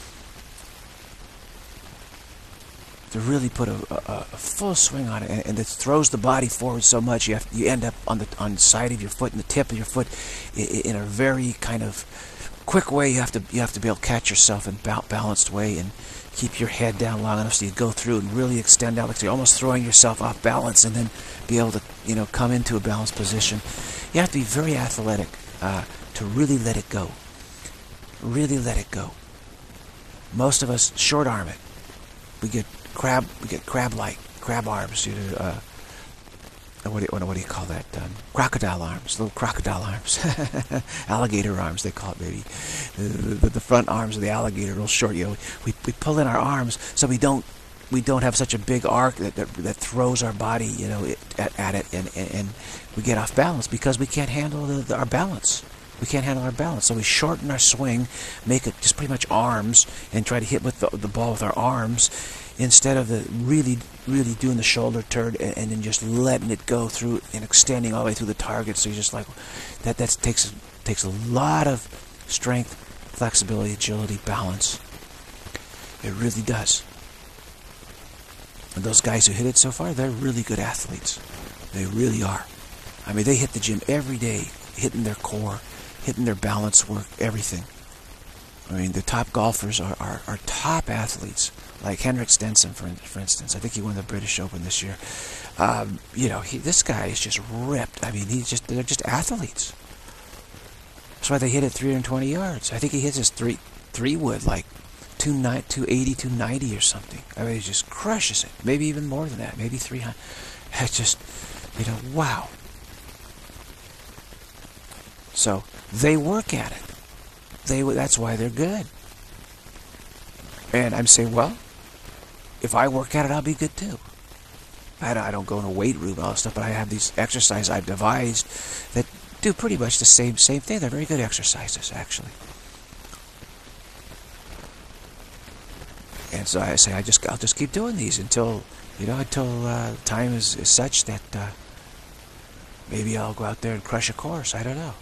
To really put a, a, a full swing on it, and, and it throws the body forward so much you have you end up on the on the side of your foot and the tip of your foot in, in a very kind of quick way. You have to you have to be able to catch yourself in a balanced way and keep your head down long enough so you go through and really extend out, like you're almost throwing yourself off balance, and then be able to you know come into a balanced position. You have to be very athletic uh, to really let it go. Really let it go. Most of us short arm it. We get crab, we get crab-like, crab arms, you know, uh, what do you, what do you call that? Um, crocodile arms, little crocodile arms, alligator arms they call it maybe. The, the, the front arms of the alligator, real short. You know, we we pull in our arms so we don't we don't have such a big arc that that, that throws our body, you know, it, at, at it, and, and and we get off balance because we can't handle the, the, our balance. We can't handle our balance, so we shorten our swing, make it just pretty much arms, and try to hit with the, the ball with our arms, instead of the really, really doing the shoulder turn and, and then just letting it go through and extending all the way through the target. So you're just like that. That takes takes a lot of strength, flexibility, agility, balance. It really does. And those guys who hit it so far, they're really good athletes. They really are. I mean, they hit the gym every day, hitting their core, hitting their balance work, everything. I mean, the top golfers are, are, are top athletes, like Henrik Stenson, for, for instance. I think he won the British Open this year. Um, you know, he, this guy is just ripped. I mean, he's just they're just athletes. That's why they hit it three hundred twenty yards. I think he hits his three three wood like two eighty, two ninety or something. I mean, he just crushes it. Maybe even more than that. Maybe three hundred. It's just, you know, wow. So they work at it. They that's why they're good. And I'm saying, well, if I work at it, I'll be good too. I, I don't go in a weight room and all that stuff, but I have these exercises I've devised that do pretty much the same same thing. They're very good exercises, actually. And so I say, I just I'll just keep doing these until you know until uh, time is, is such that uh, maybe I'll go out there and crush a course. I don't know.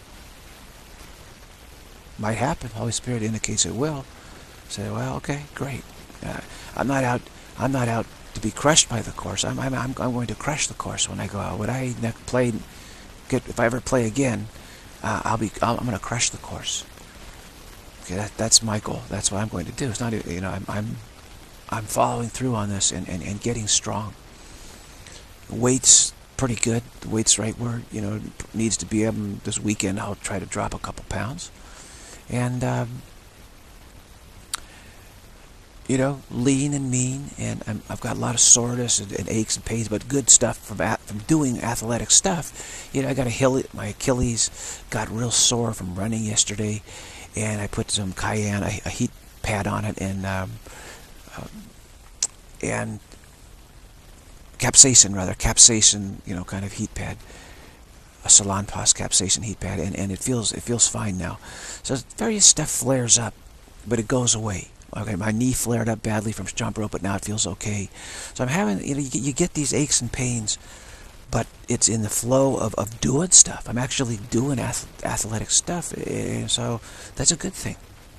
Might happen. Holy Spirit indicates it will. Say, well, okay, great. Uh, I'm not out. I'm not out to be crushed by the course. I'm. I'm. I'm, I'm going to crush the course when I go out. When I play, get if I ever play again, uh, I'll be. I'll, I'm going to crush the course. Okay, that, that's my goal. That's what I'm going to do. It's not. You know, I'm. I'm, I'm following through on this and, and, and getting strong. Weight's pretty good. The weight's right where you know it needs to be. Um, this weekend I'll try to drop a couple pounds. And, um, you know, lean and mean, and I'm, I've got a lot of soreness and, and aches and pains, but good stuff from at, from doing athletic stuff. You know, I got a hill, my Achilles got real sore from running yesterday, and I put some cayenne, a, a heat pad on it, and um, um, and capsaicin rather, capsaicin, you know, kind of heat pad. a Salonpas capsaicin heat pad, and, and it feels it feels fine now. So various stuff flares up, but it goes away. Okay, my knee flared up badly from jump rope, but now it feels okay. So I'm having, you know, you get, you get these aches and pains, but it's in the flow of, of doing stuff. I'm actually doing ath athletic stuff, and so that's a good thing.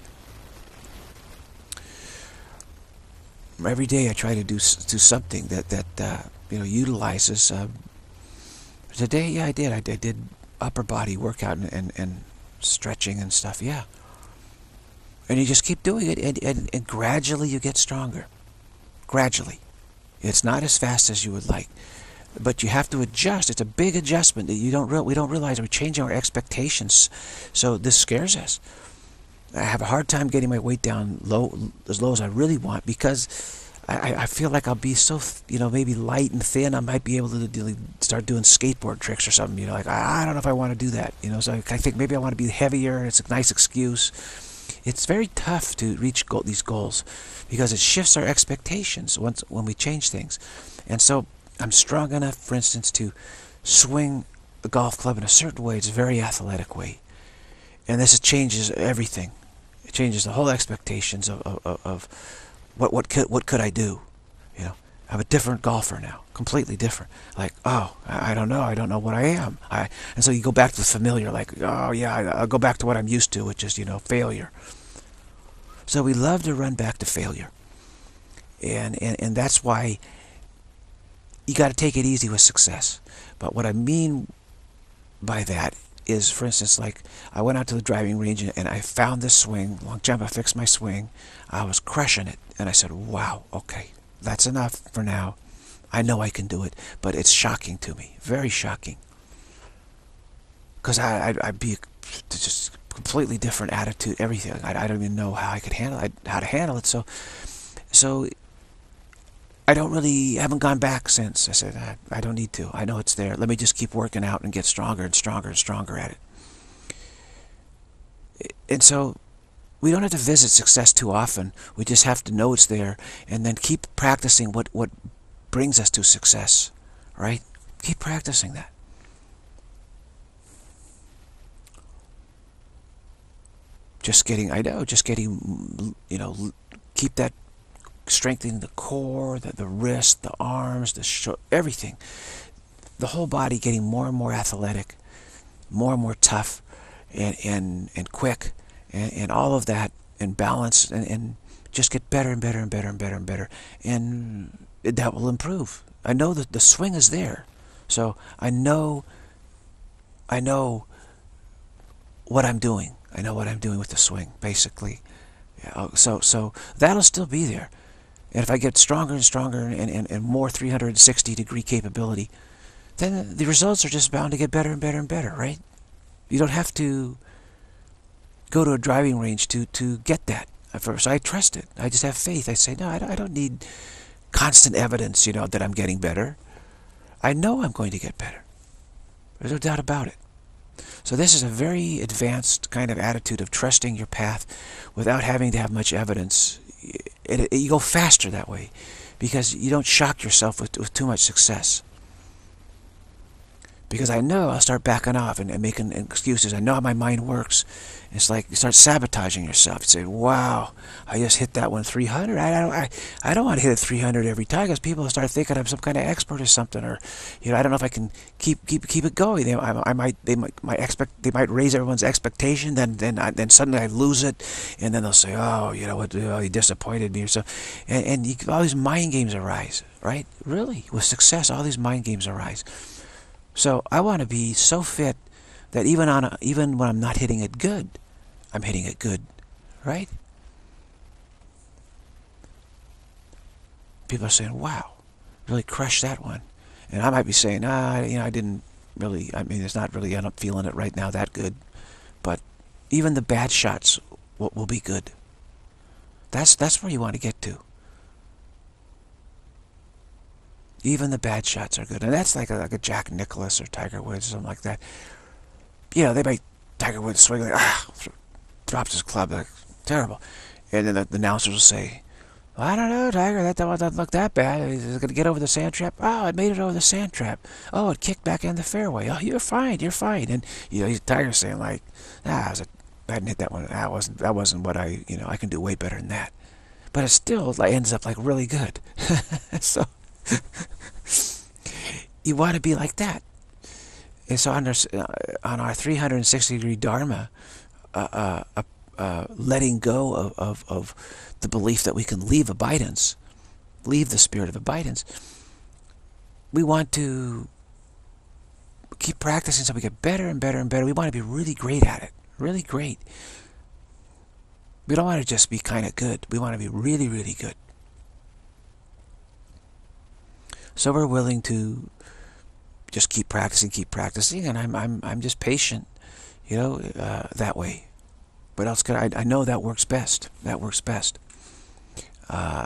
Every day I try to do do something that that uh, you know utilizes. Uh, today, yeah, I did. I did, I did upper body workout and, and and stretching and stuff. Yeah. And you just keep doing it, and, and, and gradually you get stronger. Gradually. It's not as fast as you would like. But you have to adjust. It's a big adjustment that you don't real we don't realize. We're changing our expectations. So this scares us. I have a hard time getting my weight down low, as low as I really want, because I, I feel like I'll be so, you know, maybe light and thin. I might be able to do, start doing skateboard tricks or something. You know, like, I, I don't know if I want to do that. You know, so I, I think maybe I want to be heavier. It's a nice excuse. It's very tough to reach goal, these goals, because it shifts our expectations once when we change things. And so I'm strong enough, for instance, to swing a golf club in a certain way. It's a very athletic way. And this changes everything. It changes the whole expectations of, of, of what, what, could, what could I do? You know, I'm a different golfer now, completely different. Like, oh, I don't know, I don't know what I am. I, and so you go back to the familiar, like, oh yeah, I'll go back to what I'm used to, which is, you know, failure. So we love to run back to failure. And, and, and that's why you got to take it easy with success. But what I mean by that is, for instance, like, I went out to the driving range and I found this swing, long jump, I fixed my swing, I was crushing it, and I said, wow, okay, that's enough for now. I know I can do it, but it's shocking to me, very shocking. Because I'd, I'd be just completely different attitude, everything. I, I don't even know how I could handle it, how to handle it. So, so I don't really, haven't gone back since. I said, I, I don't need to. I know it's there. Let me just keep working out and get stronger and stronger and stronger at it. And so we don't have to visit success too often. We just have to know it's there, and then keep practicing what, what brings us to success, right? Keep practicing that. Just getting, I know, just getting, you know, keep that, strengthening the core, the, the wrist, the arms, the sh everything. The whole body getting more and more athletic, more and more tough, and, and, and quick, and, and all of that, and balance, and, and just get better and better and better and better and better. And that will improve. I know that the swing is there. So I know, I know what I'm doing. I know what I'm doing with the swing, basically. Yeah, so, so that'll still be there. And if I get stronger and stronger and, and, and more three hundred sixty degree capability, then the results are just bound to get better and better and better, right? You don't have to go to a driving range to, to get that. At first, I trust it. I just have faith. I say, no, I don't, I don't need constant evidence, you know, that I'm getting better. I know I'm going to get better. There's no doubt about it. So this is a very advanced kind of attitude of trusting your path without having to have much evidence. It, it, you go faster that way because you don't shock yourself with, with too much success. Because I know I'll start backing off and, and making excuses. I know how my mind works. It's like you start sabotaging yourself. You say, wow, I just hit that one three hundred. I don't, I, I don't want to hit it three hundred every time because people start thinking I'm some kind of expert or something. Or, you know, I don't know if I can keep keep keep it going. They, I, I might they might my expect they might raise everyone's expectation. Then then I, then suddenly I lose it, and then they'll say, oh, you know what, oh, you disappointed me or so. And and you, all these mind games arise, right? Really, with success, all these mind games arise. So I want to be so fit that even on a, even when I'm not hitting it good, I'm hitting it good, right? People are saying, "Wow, really crushed that one," and I might be saying, "Ah, you know, I didn't really. I mean, it's not really. I'm not feeling it right now that good." But even the bad shots will, will be good. That's that's where you want to get to. Even the bad shots are good. And that's like a, like a Jack Nicklaus or Tiger Woods or something like that. You know, they make Tiger Woods swing like, ah, drops his club, like, terrible. And then the, the announcers will say, Well, I don't know, Tiger. That doesn't look that bad. Is it going to get over the sand trap? Oh, it made it over the sand trap. Oh, it kicked back in the fairway. Oh, you're fine. You're fine. And you know, Tiger's saying like, ah, I, was a, I didn't hit that one. That wasn't. That wasn't what I. You know, I can do way better than that. But it still like ends up like really good. So you want to be like that. And so on our, uh, on our three hundred sixty degree Dharma, uh, uh, uh, uh, letting go of, of, of the belief that we can leave abidance, leave the spirit of abidance, we want to keep practicing so we get better and better and better. We want to be really great at it, really great. We don't want to just be kind of good. We want to be really, really good. So we're willing to just keep practicing, keep practicing, and I'm I'm I'm just patient, you know, uh, that way. What else could I? I know that works best. That works best. Uh,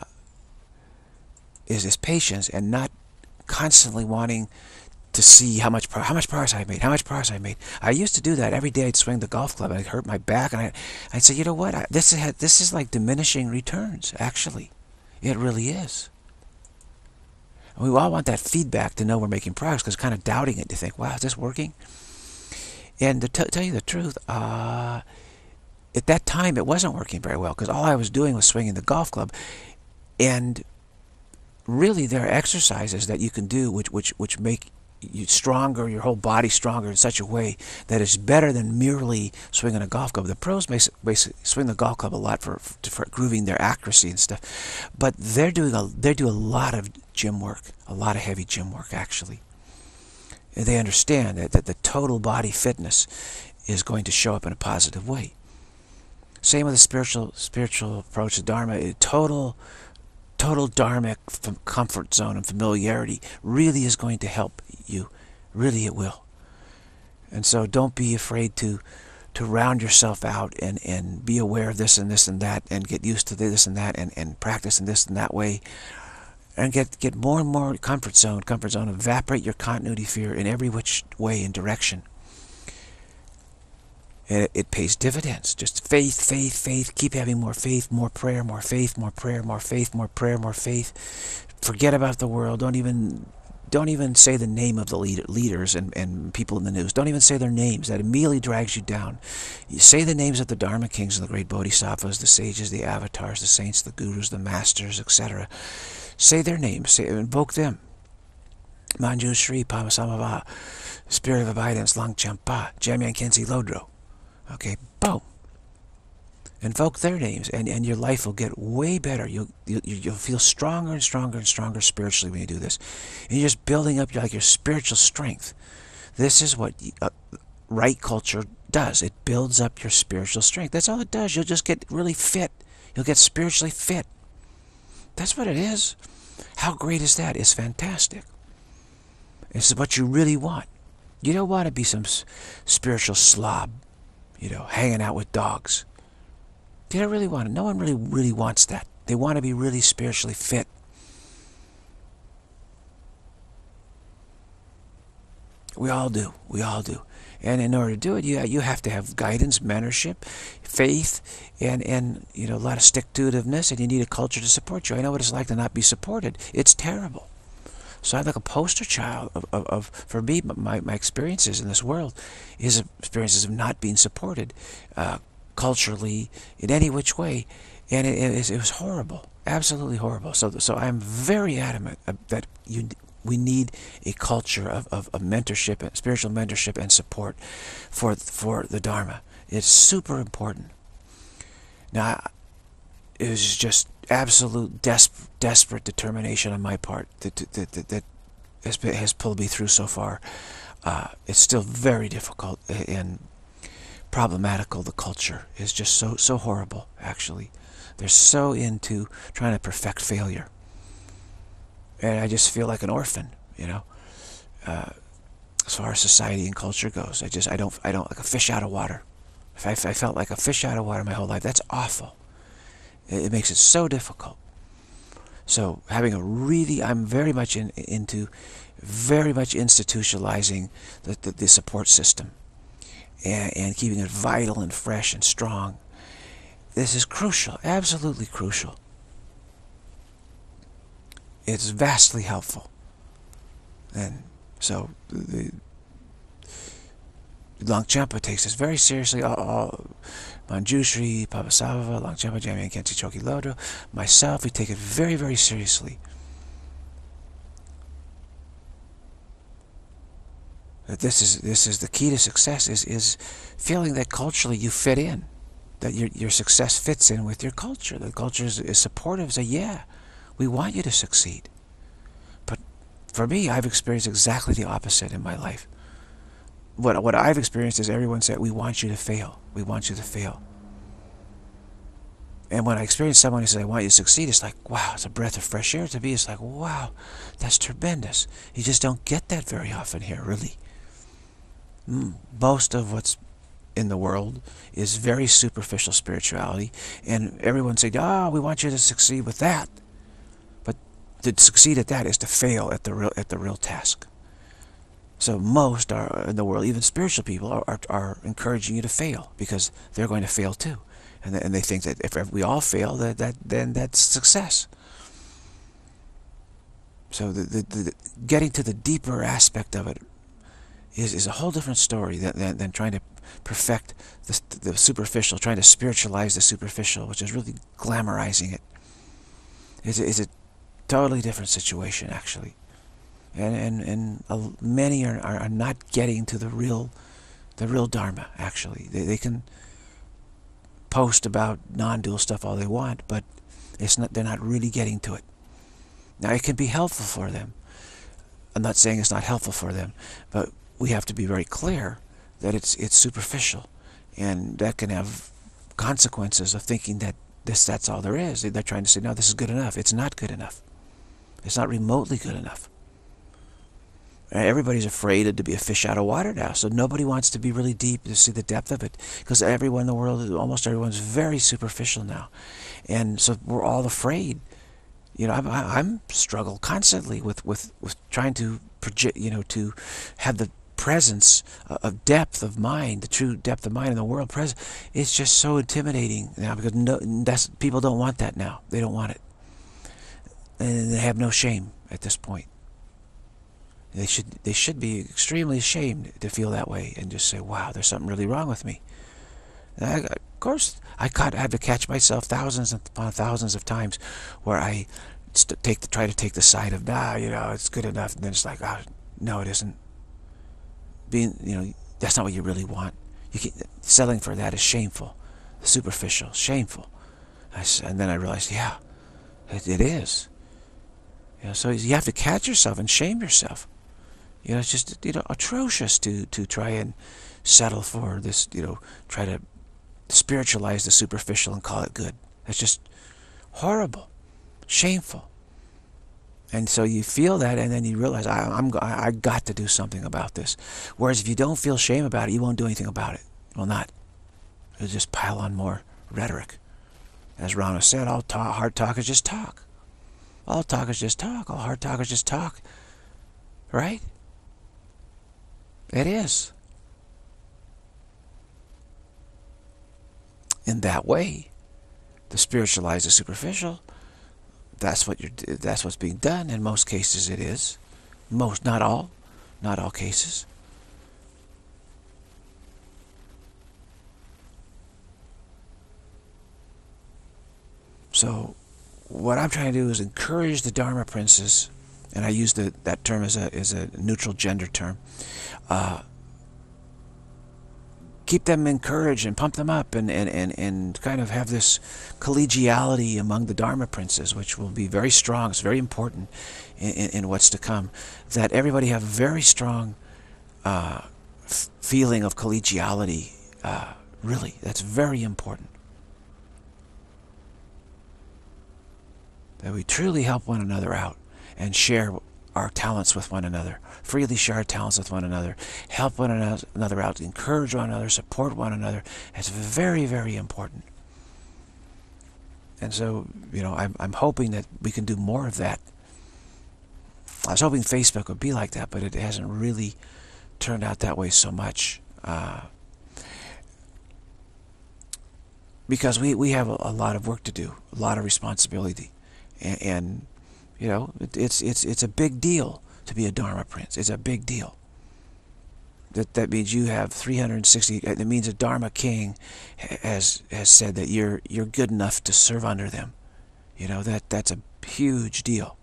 is this patience and not constantly wanting to see how much how much progress I made, how much progress I made. I used to do that every day. I'd swing the golf club and I'd hurt my back, and I I'd say, you know what? I, this is this is like diminishing returns. Actually, it really is. We all want that feedback to know we're making progress, because kind of doubting it to think, wow, is this working? And to t tell you the truth, uh, at that time it wasn't working very well, because all I was doing was swinging the golf club. And really there are exercises that you can do which, which, which make you stronger, your whole body stronger in such a way that it's better than merely swinging a golf club. The pros basically swing the golf club a lot for, for, for improving their accuracy and stuff, but they're doing a they do a lot of gym work, a lot of heavy gym work actually. And they understand that, that the total body fitness is going to show up in a positive way. Same with the spiritual spiritual approach to Dharma. Total total dharmic comfort zone and familiarity really is going to help you. Really it will. And so don't be afraid to to round yourself out and, and be aware of this and this and that, and get used to this and that, and, and practice in this and that way. And get, get more and more comfort zone, comfort zone, evaporate your continuity fear in every which way and direction. And it, it pays dividends. Just faith, faith, faith. Keep having more faith, more prayer, more faith, more prayer, more faith, more prayer, more faith. Forget about the world. Don't even don't even say the name of the leader, leaders and, and people in the news. Don't even say their names. That immediately drags you down. You say the names of the Dharma kings and the great bodhisattvas, the sages, the avatars, the saints, the gurus, the masters, et cetera. Say their names. Say, invoke them. Manju Shri Pamasamava, Spirit of Abidance, Longchenpa, Jamyang Khyentse Lodro. Okay, boom. Invoke their names, and, and your life will get way better. You'll, you'll, you'll feel stronger and stronger and stronger spiritually when you do this. And you're just building up your, like your spiritual strength. This is what uh, right culture does. It builds up your spiritual strength. That's all it does. You'll just get really fit. You'll get spiritually fit. That's what it is. How great is that? It's fantastic. It's what you really want. You don't want to be some spiritual slob, you know, hanging out with dogs. You don't really want it. No one really, really wants that. They want to be really spiritually fit. We all do. We all do. And in order to do it, you, you have to have guidance, mentorship, faith, and, and you know, a lot of stick-to-itiveness, and you need a culture to support you. I know what it's like to not be supported. It's terrible. So I'm like a poster child of, of, of for me, my, my experiences in this world is experiences of not being supported uh, culturally in any which way. And it, it, it was horrible, absolutely horrible. So, so I'm very adamant that you, we need a culture of, of, of mentorship, spiritual mentorship and support for, for the Dharma. It's super important. Now, it was just absolute des desperate determination on my part that, that, that, that has, been, has pulled me through so far. Uh, it's still very difficult and problematical. The culture is just so so horrible, actually. They're so into trying to perfect failure. And I just feel like an orphan, you know, uh, as far as society and culture goes. I just, I don't, I don't, like a fish out of water. If I, if I felt like a fish out of water my whole life, that's awful. It, it makes it so difficult. So having a really, I'm very much in, into very much institutionalizing the, the, the support system. And, and keeping it vital and fresh and strong. This is crucial, absolutely crucial. it's vastly helpful. And so the Longchenpa takes this very seriously. All, all Manjushri, Pabasava, Longchenpa, Jamyang Khyentse Choki Lodro, myself, we take it very, very seriously. That this is this is the key to success, is is feeling that culturally you fit in, that your your success fits in with your culture. The culture is, is supportive. Say, yeah, we want you to succeed. But for me, I've experienced exactly the opposite in my life. What what I've experienced is everyone said, we want you to fail. We want you to fail. And when I experience someone who says, I want you to succeed, it's like, wow, it's a breath of fresh air. To me, it's like, wow, that's tremendous. You just don't get that very often here, really. Most of what's in the world is very superficial spirituality, and everyone said, ah, oh, we want you to succeed with that. But to succeed at that is to fail at the real, at the real task. So most are in the world, even spiritual people, are, are, are encouraging you to fail, because they're going to fail too. And, and they think that if we all fail, that, that then that's success. So the, the, the getting to the deeper aspect of it is, is a whole different story than, than, than trying to perfect the, the superficial, trying to spiritualize the superficial, which is really glamorizing it. It's a, it's a totally different situation, actually. And, and, and uh, many are, are, are not getting to the real, the real Dharma, actually. They, they can post about non-dual stuff all they want, but it's not, they're not really getting to it. Now, it can be helpful for them. I'm not saying it's not helpful for them, but we have to be very clear that it's it's superficial, and that can have consequences of thinking that this that's all there is. They're trying to say, no, this is good enough. It's not good enough. It's not remotely good enough. Everybody's afraid to be a fish out of water now, so nobody wants to be really deep to see the depth of it, because everyone in the world, almost everyone's very superficial now, and so we're all afraid. You know, I'm I'm struggle constantly with with with trying to project, you know, to have the presence of depth of mind, the true depth of mind in the world present. It's just so intimidating now, because no, that's people don't want that now. They don't want it, and they have no shame at this point. They should they should be extremely ashamed to feel that way and just say, "Wow, there's something really wrong with me." I, of course, I caught I had to catch myself thousands upon thousands of times where I take the, try to take the side of, nah, you know, it's good enough, and then it's like, oh, no, it isn't. Being, you know, that's not what you really want. You can, settling for that is shameful, superficial, shameful. I, and then I realized, yeah, it, it is. You know, so you have to catch yourself and shame yourself. You know, it's just, you know, atrocious to to try and settle for this. You know, try to spiritualize the superficial and call it good. It's just horrible, shameful. And so you feel that, and then you realize, I, I'm, I got to do something about this. Whereas if you don't feel shame about it, you won't do anything about it. Well, not. You'll just pile on more rhetoric. As Rana said, all talk, hard talk is just talk. All talk is just talk. All hard talk is just talk. Right? It is. In that way, to spiritualize the superficial, that's what you're. That's what's being done. In most cases, it is. Most, not all, not all cases. So, what I'm trying to do is encourage the Dharma princes, and I use the, that term as a as a neutral gender term. Uh, keep them encouraged and pump them up, and, and, and, and kind of have this collegiality among the Dharma princes, which will be very strong. It's very important in, in, in what's to come, that everybody have a very strong uh, f feeling of collegiality. Uh, really, that's very important. That we truly help one another out and share our talents with one another, freely share our talents with one another, help one another out, encourage one another, support one another. It's very, very important. And so, you know, I'm, I'm hoping that we can do more of that. I was hoping Facebook would be like that, but it hasn't really turned out that way so much. Uh, because we, we have a, a lot of work to do, a lot of responsibility. And, and You know, it, it's it's it's a big deal to be a Dharma Prince. It's a big deal. That that means you have three hundred sixty. It means a Dharma king has has said that you're you're good enough to serve under them. You know, that that's a huge deal.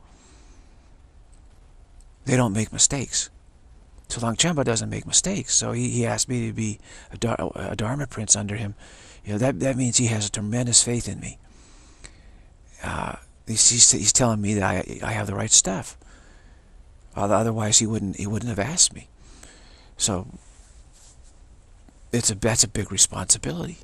They don't make mistakes. So Longchenpa doesn't make mistakes. So he, he asked me to be a, Dharma, a Dharma Prince under him. You know, that that means he has a tremendous faith in me. Uh, he's, he's he's telling me that I I have the right stuff. Otherwise, he wouldn't he wouldn't have asked me. So it's a that's a big responsibility,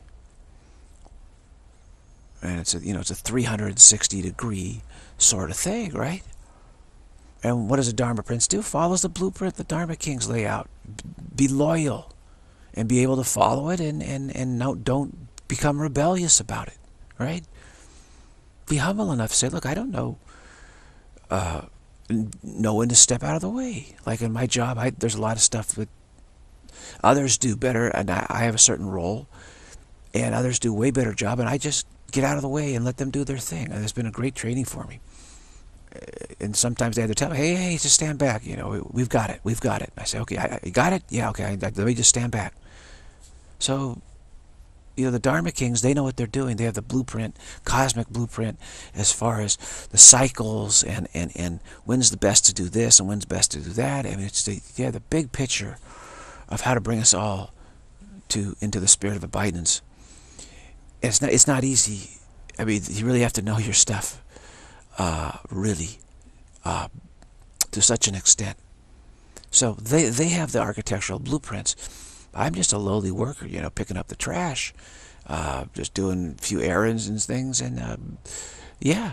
and it's a you know it's a three hundred sixty degree sort of thing, right? And what does a Dharma Prince do? Follows the blueprint the Dharma Kings lay out. Be loyal, and be able to follow it, and and and no, don't become rebellious about it, right? Be humble enough to say, look, I don't know. Uh, know when to step out of the way. Like in my job, I, there's a lot of stuff that others do better, and I, I have a certain role, and others do a way better job, and I just get out of the way and let them do their thing. And it's been a great training for me. And sometimes they have to tell me, hey, hey, just stand back. You know, we've got it. We've got it. I say, okay, I, I got it? Yeah, okay, I, I, let me just stand back. So, you know, the Dharma Kings, they know what they're doing. They have the blueprint, cosmic blueprint, as far as the cycles and, and, and when's the best to do this and when's best to do that. I mean, it's the, yeah, the big picture of how to bring us all to into the spirit of abundance. It's not, it's not easy. I mean, you really have to know your stuff, uh, really, uh, to such an extent. So they, they have the architectural blueprints. I'm just a lowly worker, you know, picking up the trash, uh, just doing a few errands and things, and uh, yeah.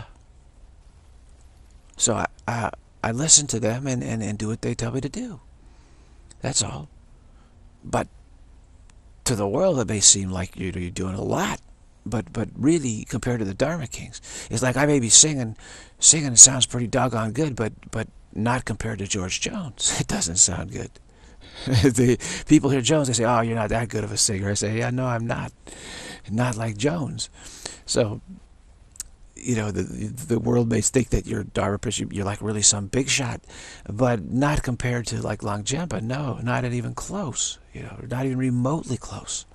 So I, I I listen to them and, and, and do what they tell me to do. That's all. But to the world, it may seem like you're, you're doing a lot, but but really, compared to the Dharma Kings, it's like I may be singing, singing sounds pretty doggone good, but but not compared to George Jones. It doesn't sound good. The people hear Jones, they say, oh, you're not that good of a singer. I say, yeah, no, I'm not. Not like Jones. So, you know, the the world may think that you're Dharma Prince, you're like really some big shot, but not compared to like Longchenpa. No, not even close. You know, not even remotely close.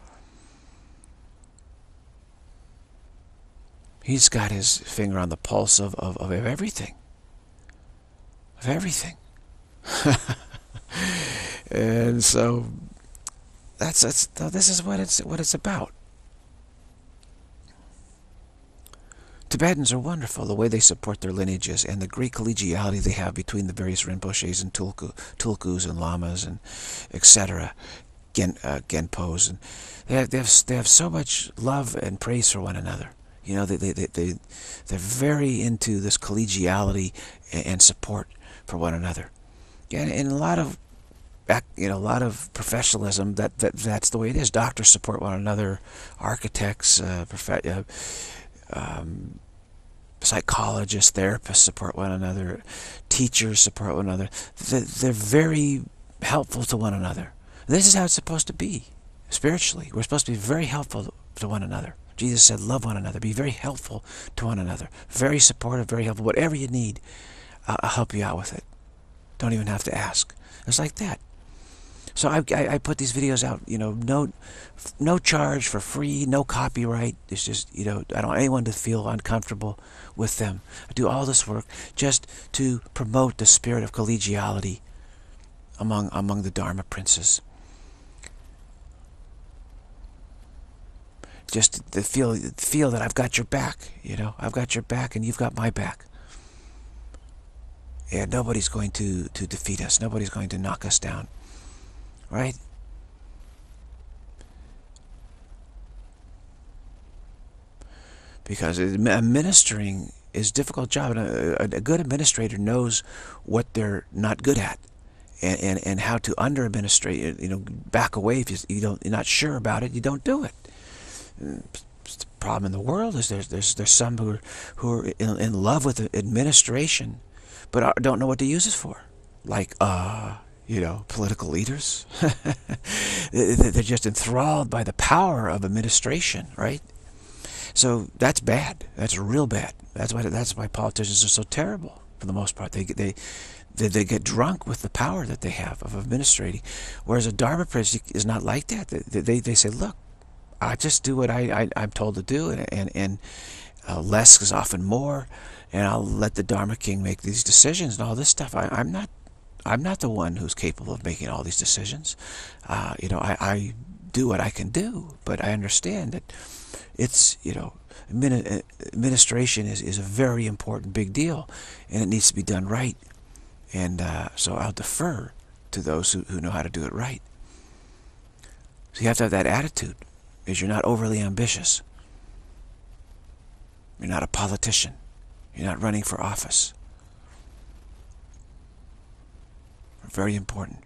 He's got his finger on the pulse of, of, of everything. Of everything. And so that's that's this is what it's what it's about. Tibetans are wonderful, the way they support their lineages and the great collegiality they have between the various Rinpoches and tulku, tulkus and lamas and et cetera, Gen, uh, Genpos, and they have, they have they have so much love and praise for one another. You know, they they they, they they're very into this collegiality and support for one another, and, and a lot of you know, a lot of professionalism. That that that's the way it is. Doctors support one another. Architects, uh, prof uh, um, psychologists, therapists support one another. Teachers support one another. They're, they're very helpful to one another. This is how it's supposed to be. Spiritually, we're supposed to be very helpful to one another. Jesus said, "Love one another. Be very helpful to one another. Very supportive. Very helpful. Whatever you need, I'll, I'll help you out with it. Don't even have to ask." It's like that. So I, I, I put these videos out, you know, no, no charge, for free, no copyright. It's just, you know, I don't want anyone to feel uncomfortable with them. I do all this work just to promote the spirit of collegiality among among the Dharma princes. Just to feel feel that I've got your back, you know, I've got your back and you've got my back. And nobody's going to to defeat us. Nobody's going to knock us down. Right? Because administering is a difficult job, and a, a good administrator knows what they're not good at, and and, and how to under administrate. You know, back away if you, you don't you're not sure about it. You don't do it. The problem in the world is there's there's there's some who are who are in, in love with administration, but don't know what to use it for, like uh. you know, political leaders. They're just enthralled by the power of administration, right? So that's bad. That's real bad. That's why that's why politicians are so terrible. for the most part. They they they, they get drunk with the power that they have of administrating, whereas a Dharma prince is not like that. They they, they say, look, I just do what I, I I'm told to do, and and and uh, less is often more, and I'll let the Dharma king make these decisions and all this stuff. I, I'm not I'm not the one who's capable of making all these decisions. Uh, you know, I, I do what I can do, but I understand that it's, you know, administration is, is a very important big deal, and it needs to be done right. And uh, so I'll defer to those who, who know how to do it right. So you have to have that attitude, is you're not overly ambitious. You're not a politician. You're not running for office. Very important.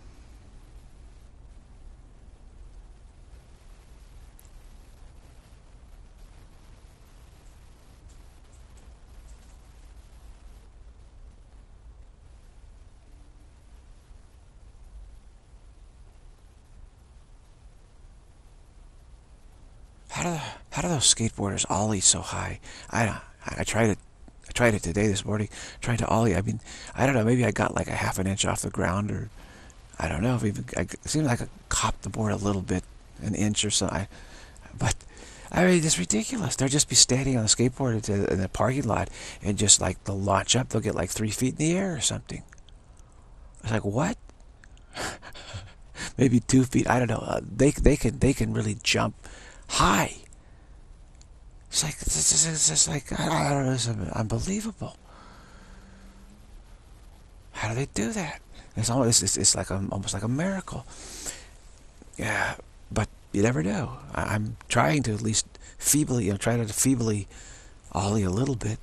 How do how do those skateboarders ollie so high? I I tried it. I tried it today this morning. Tried to ollie. I mean, I don't know. Maybe I got like a half an inch off the ground, or I don't know. If even I, it seemed like I copped the board a little bit, an inch or so. I, but I mean, it's ridiculous. They'll just be standing on a skateboard in the parking lot, and just like they'll launch up. They'll get like three feet in the air or something. It's like, what? Maybe two feet. I don't know. Uh, they they can they can really jump high. It's like it's just, it's just like I don't know. It's unbelievable. How do they do that? It's almost it's, it's like a, almost like a miracle. Yeah, but you never know. I, I'm trying to at least feebly, you know, try to feebly ollie a little bit.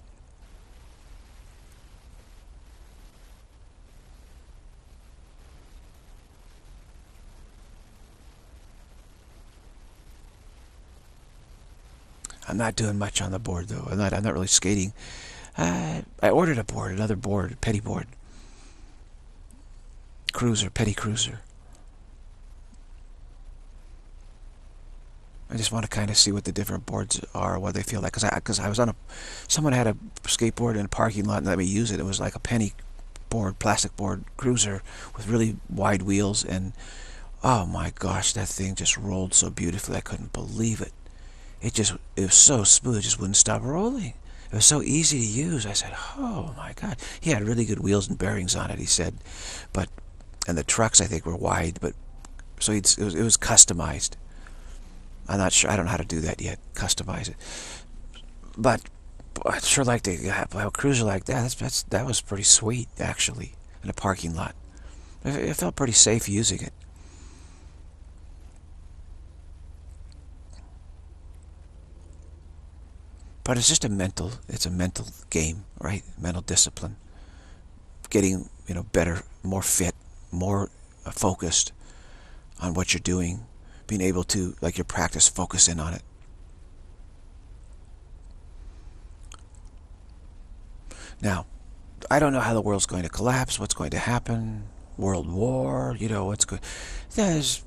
I'm not doing much on the board though. I'm not. I'm not really skating. Uh, I ordered a board, another board, petty board, cruiser, petty cruiser. I just want to kind of see what the different boards are, what they feel like. Cause I, cause I was on a, someone had a skateboard in a parking lot and let me use it. It was like a penny board, plastic board cruiser with really wide wheels, and oh my gosh, that thing just rolled so beautifully. I couldn't believe it. It just, it was so smooth, it just wouldn't stop rolling. It was so easy to use. I said, oh my God. He had really good wheels and bearings on it, he said. But, and the trucks I think were wide, but, so it was, it was customized. I'm not sure, I don't know how to do that yet, customize it. But, I'd sure like to have a cruiser like that. That's, that's, that was pretty sweet, actually, in a parking lot. It, it felt pretty safe using it. But it's just a mental, it's a mental game, right? Mental discipline. Getting, you know, better, more fit, more focused on what you're doing. Being able to, like your practice, focus in on it. Now, I don't know how the world's going to collapse, what's going to happen, world war, you know, what's going... There's...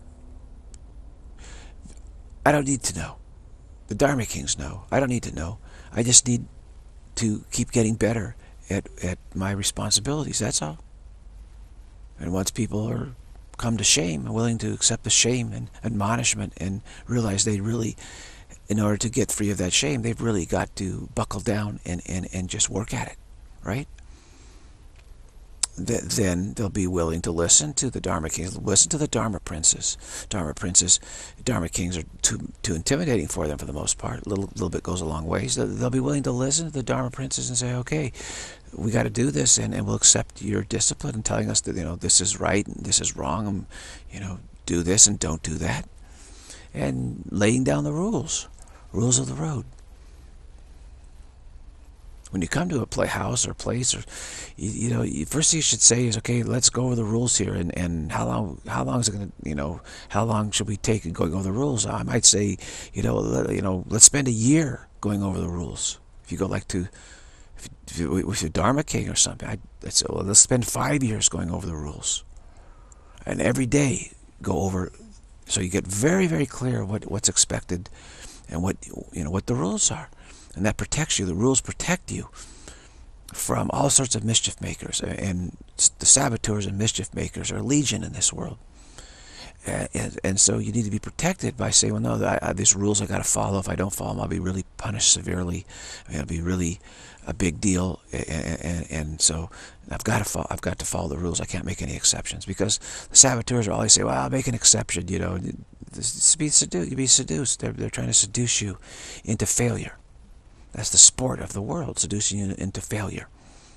I don't need to know. The Dharma Kings know. I don't need to know. I just need to keep getting better at, at my responsibilities, that's all. And once people are come to shame, willing to accept the shame and admonishment and realize they really, in order to get free of that shame, they've really got to buckle down and, and, and just work at it, right? Th then they'll be willing to listen to the Dharma Kings, listen to the Dharma Princes. Dharma Princes, Dharma Kings are too, too intimidating for them for the most part. A little, little bit goes a long ways. They'll, they'll be willing to listen to the Dharma Princes and say, okay, we got to do this, and, and we'll accept your discipline and telling us that, you know, this is right and this is wrong, and, you know, do this and don't do that. And laying down the rules, rules of the road. When you come to a playhouse or place, or you, you know, you, first thing you should say is, okay, let's go over the rules here, and and how long how long is it going to, you know, how long should we take in going over the rules? I might say, you know, let, you know, let's spend a year going over the rules. If you go like to, if you, with your Dharma King or something, I, I'd say, well, let's spend five years going over the rules, and every day go over, so you get very very clear what what's expected, and what, you know, what the rules are. And that protects you. The rules protect you from all sorts of mischief makers, and the saboteurs and mischief makers are legion in this world. And, and, and so you need to be protected by saying, well, no, I, I, these rules I got to follow. If I don't follow them, I'll be really punished severely. I mean, it'll be really a big deal. And, and, and so I've got to follow. I've got to follow the rules. I can't make any exceptions, because the saboteurs are always say, well, I'll make an exception. You know, this, be seduced. You be seduced. They're they're trying to seduce you into failure. That's the sport of the world, seducing you into failure.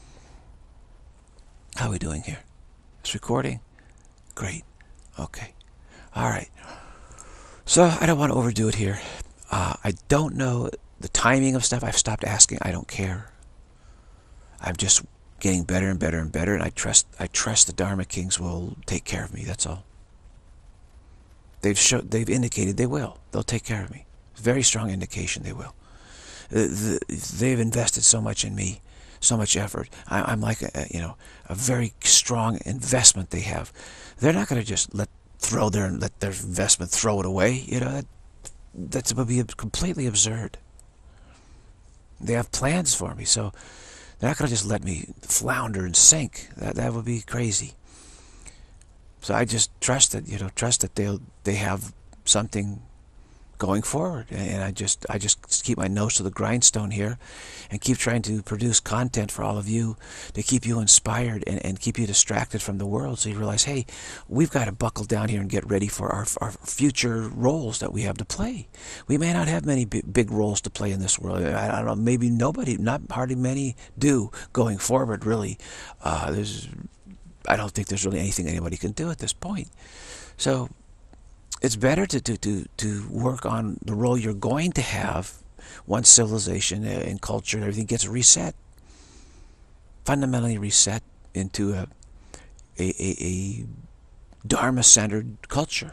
How are we doing here? It's recording? Great. Okay. All right. So I don't want to overdo it here. Uh, I don't know the timing of stuff. I've stopped asking. I don't care. I'm just getting better and better and better, and I trust. I trust the Dharma Kings will take care of me. That's all. They've showed. They've indicated they will. They'll take care of me. Very strong indication they will. They've invested so much in me, so much effort. I'm like a, you know, a very strong investment they have. They're not going to just let throw their let their investment throw it away. You know, that that's would be completely absurd. They have plans for me, so they're not going to just let me flounder and sink. That that would be crazy. So I just trust that, you know, trust that they'll they have something going forward, and I just I just keep my nose to the grindstone here, and keep trying to produce content for all of you to keep you inspired and, and keep you distracted from the world, so you realize, hey, we've got to buckle down here and get ready for our, our future roles that we have to play. We may not have many big, big roles to play in this world. I, I don't know, maybe nobody, not hardly many do going forward, really. Uh, there's, I don't think there's really anything anybody can do at this point. So it's better to, to, to, to work on the role you're going to have once civilization and culture and everything gets reset. Fundamentally reset into a, a, a, a Dharma-centered culture.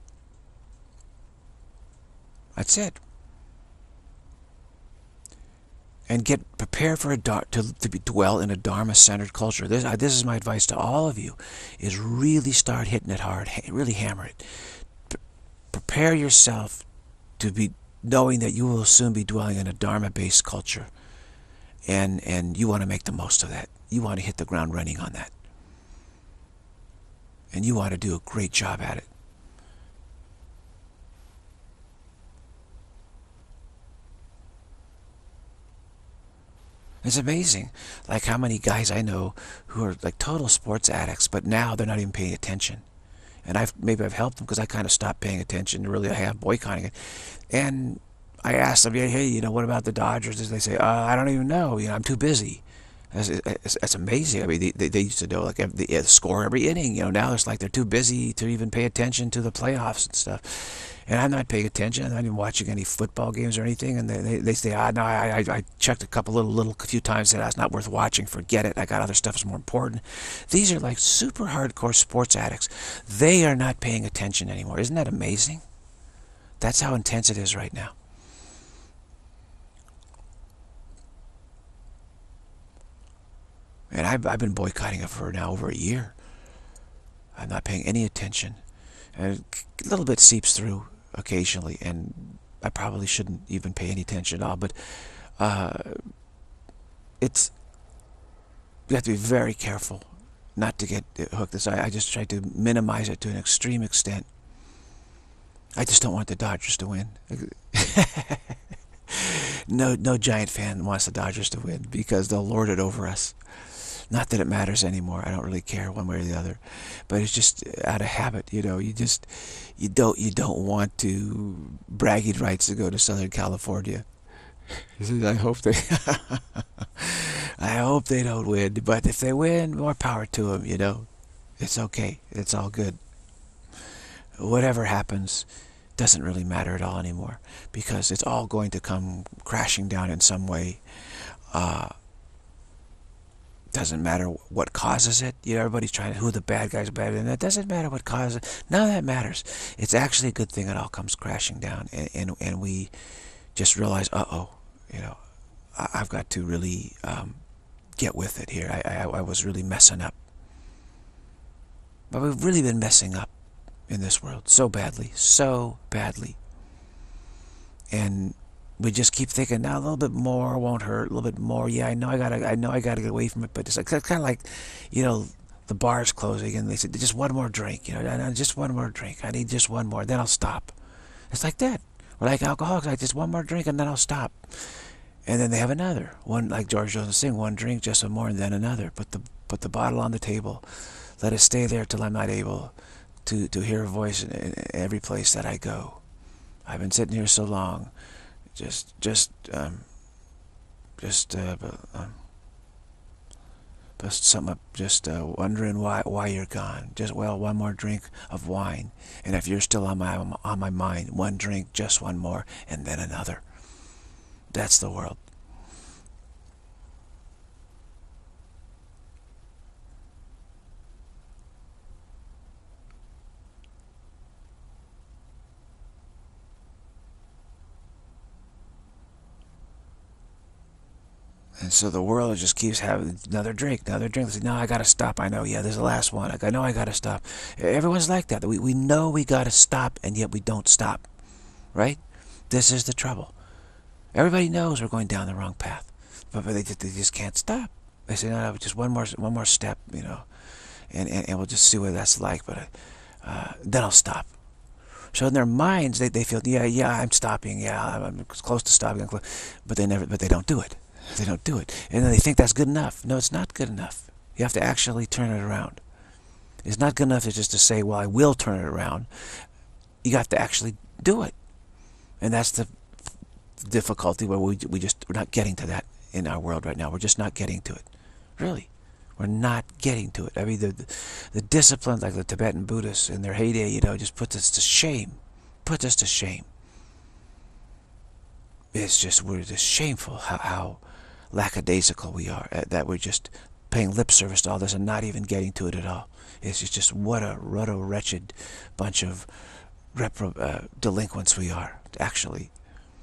That's it. And get prepared for a to, to be, dwell in a Dharma-centered culture. This, uh, this is my advice to all of you, is really start hitting it hard. Ha really hammer it. Prepare yourself to be knowing that you will soon be dwelling in a Dharma-based culture, and and you want to make the most of that. You want to hit the ground running on that, and you want to do a great job at it. It's amazing, like how many guys I know who are like total sports addicts, but now they're not even paying attention. And I've maybe I've helped them because I kind of stopped paying attention. Really, I have boycotting it. And I asked them, hey, you know, what about the Dodgers? They say, uh, I don't even know. You know, I'm too busy. That's, it's, that's amazing. I mean, they, they, they used to know like every, the score every inning. You know, now it's like they're too busy to even pay attention to the playoffs and stuff. And I'm not paying attention. I'm not even watching any football games or anything. And they, they, they say, ah, no, I, I, I checked a couple little, little, a few times. Said, ah, it's not worth watching. Forget it. I got other stuff that's more important. These are like super hardcore sports addicts. They are not paying attention anymore. Isn't that amazing? That's how intense it is right now. And I've, I've been boycotting it for now over a year. I'm not paying any attention. And a little bit seeps through occasionally, and I probably shouldn't even pay any attention at all, but uh, it's, you have to be very careful not to get hooked. This I, I just try to minimize it to an extreme extent. I just don't want the Dodgers to win. no, no Giant fan wants the Dodgers to win because they'll lord it over us. Not that it matters anymore. I don't really care one way or the other, but it's just out of habit. You know, you just you don't you don't want to bragging rights to go to Southern California. I hope they I hope they don't win, but if they win, more power to them. You know, it's okay. It's all good. Whatever happens doesn't really matter at all anymore, because it's all going to come crashing down in some way. Uh, Doesn't matter what causes it. You know, everybody's trying to, who the bad guys are bad, and it doesn't matter what causes it. None of that matters. It's actually a good thing it all comes crashing down, and and, and we just realize, uh-oh, you know, I, I've got to really um, get with it here. I, I, I was really messing up. But we've really been messing up in this world so badly, so badly. And we just keep thinking, now a little bit more won't hurt, a little bit more. Yeah, I know I gotta, I know I gotta get away from it, but it's like kind of like, you know, the bar's closing, and they said just one more drink. You know, just one more drink. I need just one more, then I'll stop. It's like that. We're like alcoholics, like just one more drink, and then I'll stop. And then they have another one, like George Jones sing, one drink, just one more, and then another. Put the put the bottle on the table. Let it stay there till I'm not able to to hear a voice in, in every place that I go. I've been sitting here so long. Just, just, um, just, uh, um, just something, just uh, wondering why, why you're gone. Just, well, one more drink of wine, and if you're still on my, on my mind, one drink, just one more, and then another. That's the world. And so the world just keeps having another drink, another drink. Say, no, I gotta stop. I know, yeah, there's the last one. Like, I know I gotta stop. Everyone's like that. We, we know we gotta stop, and yet we don't stop. Right? This is the trouble. Everybody knows we're going down the wrong path, but they, they just can't stop. They say, no, no, just one more, one more step, you know, and, and, and we'll just see what that's like, but uh, then I'll stop. So in their minds, they, they feel, yeah, yeah, I'm stopping, yeah, I'm, I'm close to stopping, but they never, but they don't do it. They don't do it. And then they think that's good enough. No, it's not good enough. You have to actually turn it around. It's not good enough to just to say, well, I will turn it around. You got to actually do it. And that's the difficulty where we, we just, we're not getting to that in our world right now. We're just not getting to it. Really. We're not getting to it. I mean, the, the, the disciplines like the Tibetan Buddhists in their heyday, you know, just puts us to shame. Puts us to shame. It's just, we're just shameful how, how lackadaisical we are, that we're just paying lip service to all this and not even getting to it at all. It's just, just what a what a wretched bunch of repro, uh, delinquents we are, actually.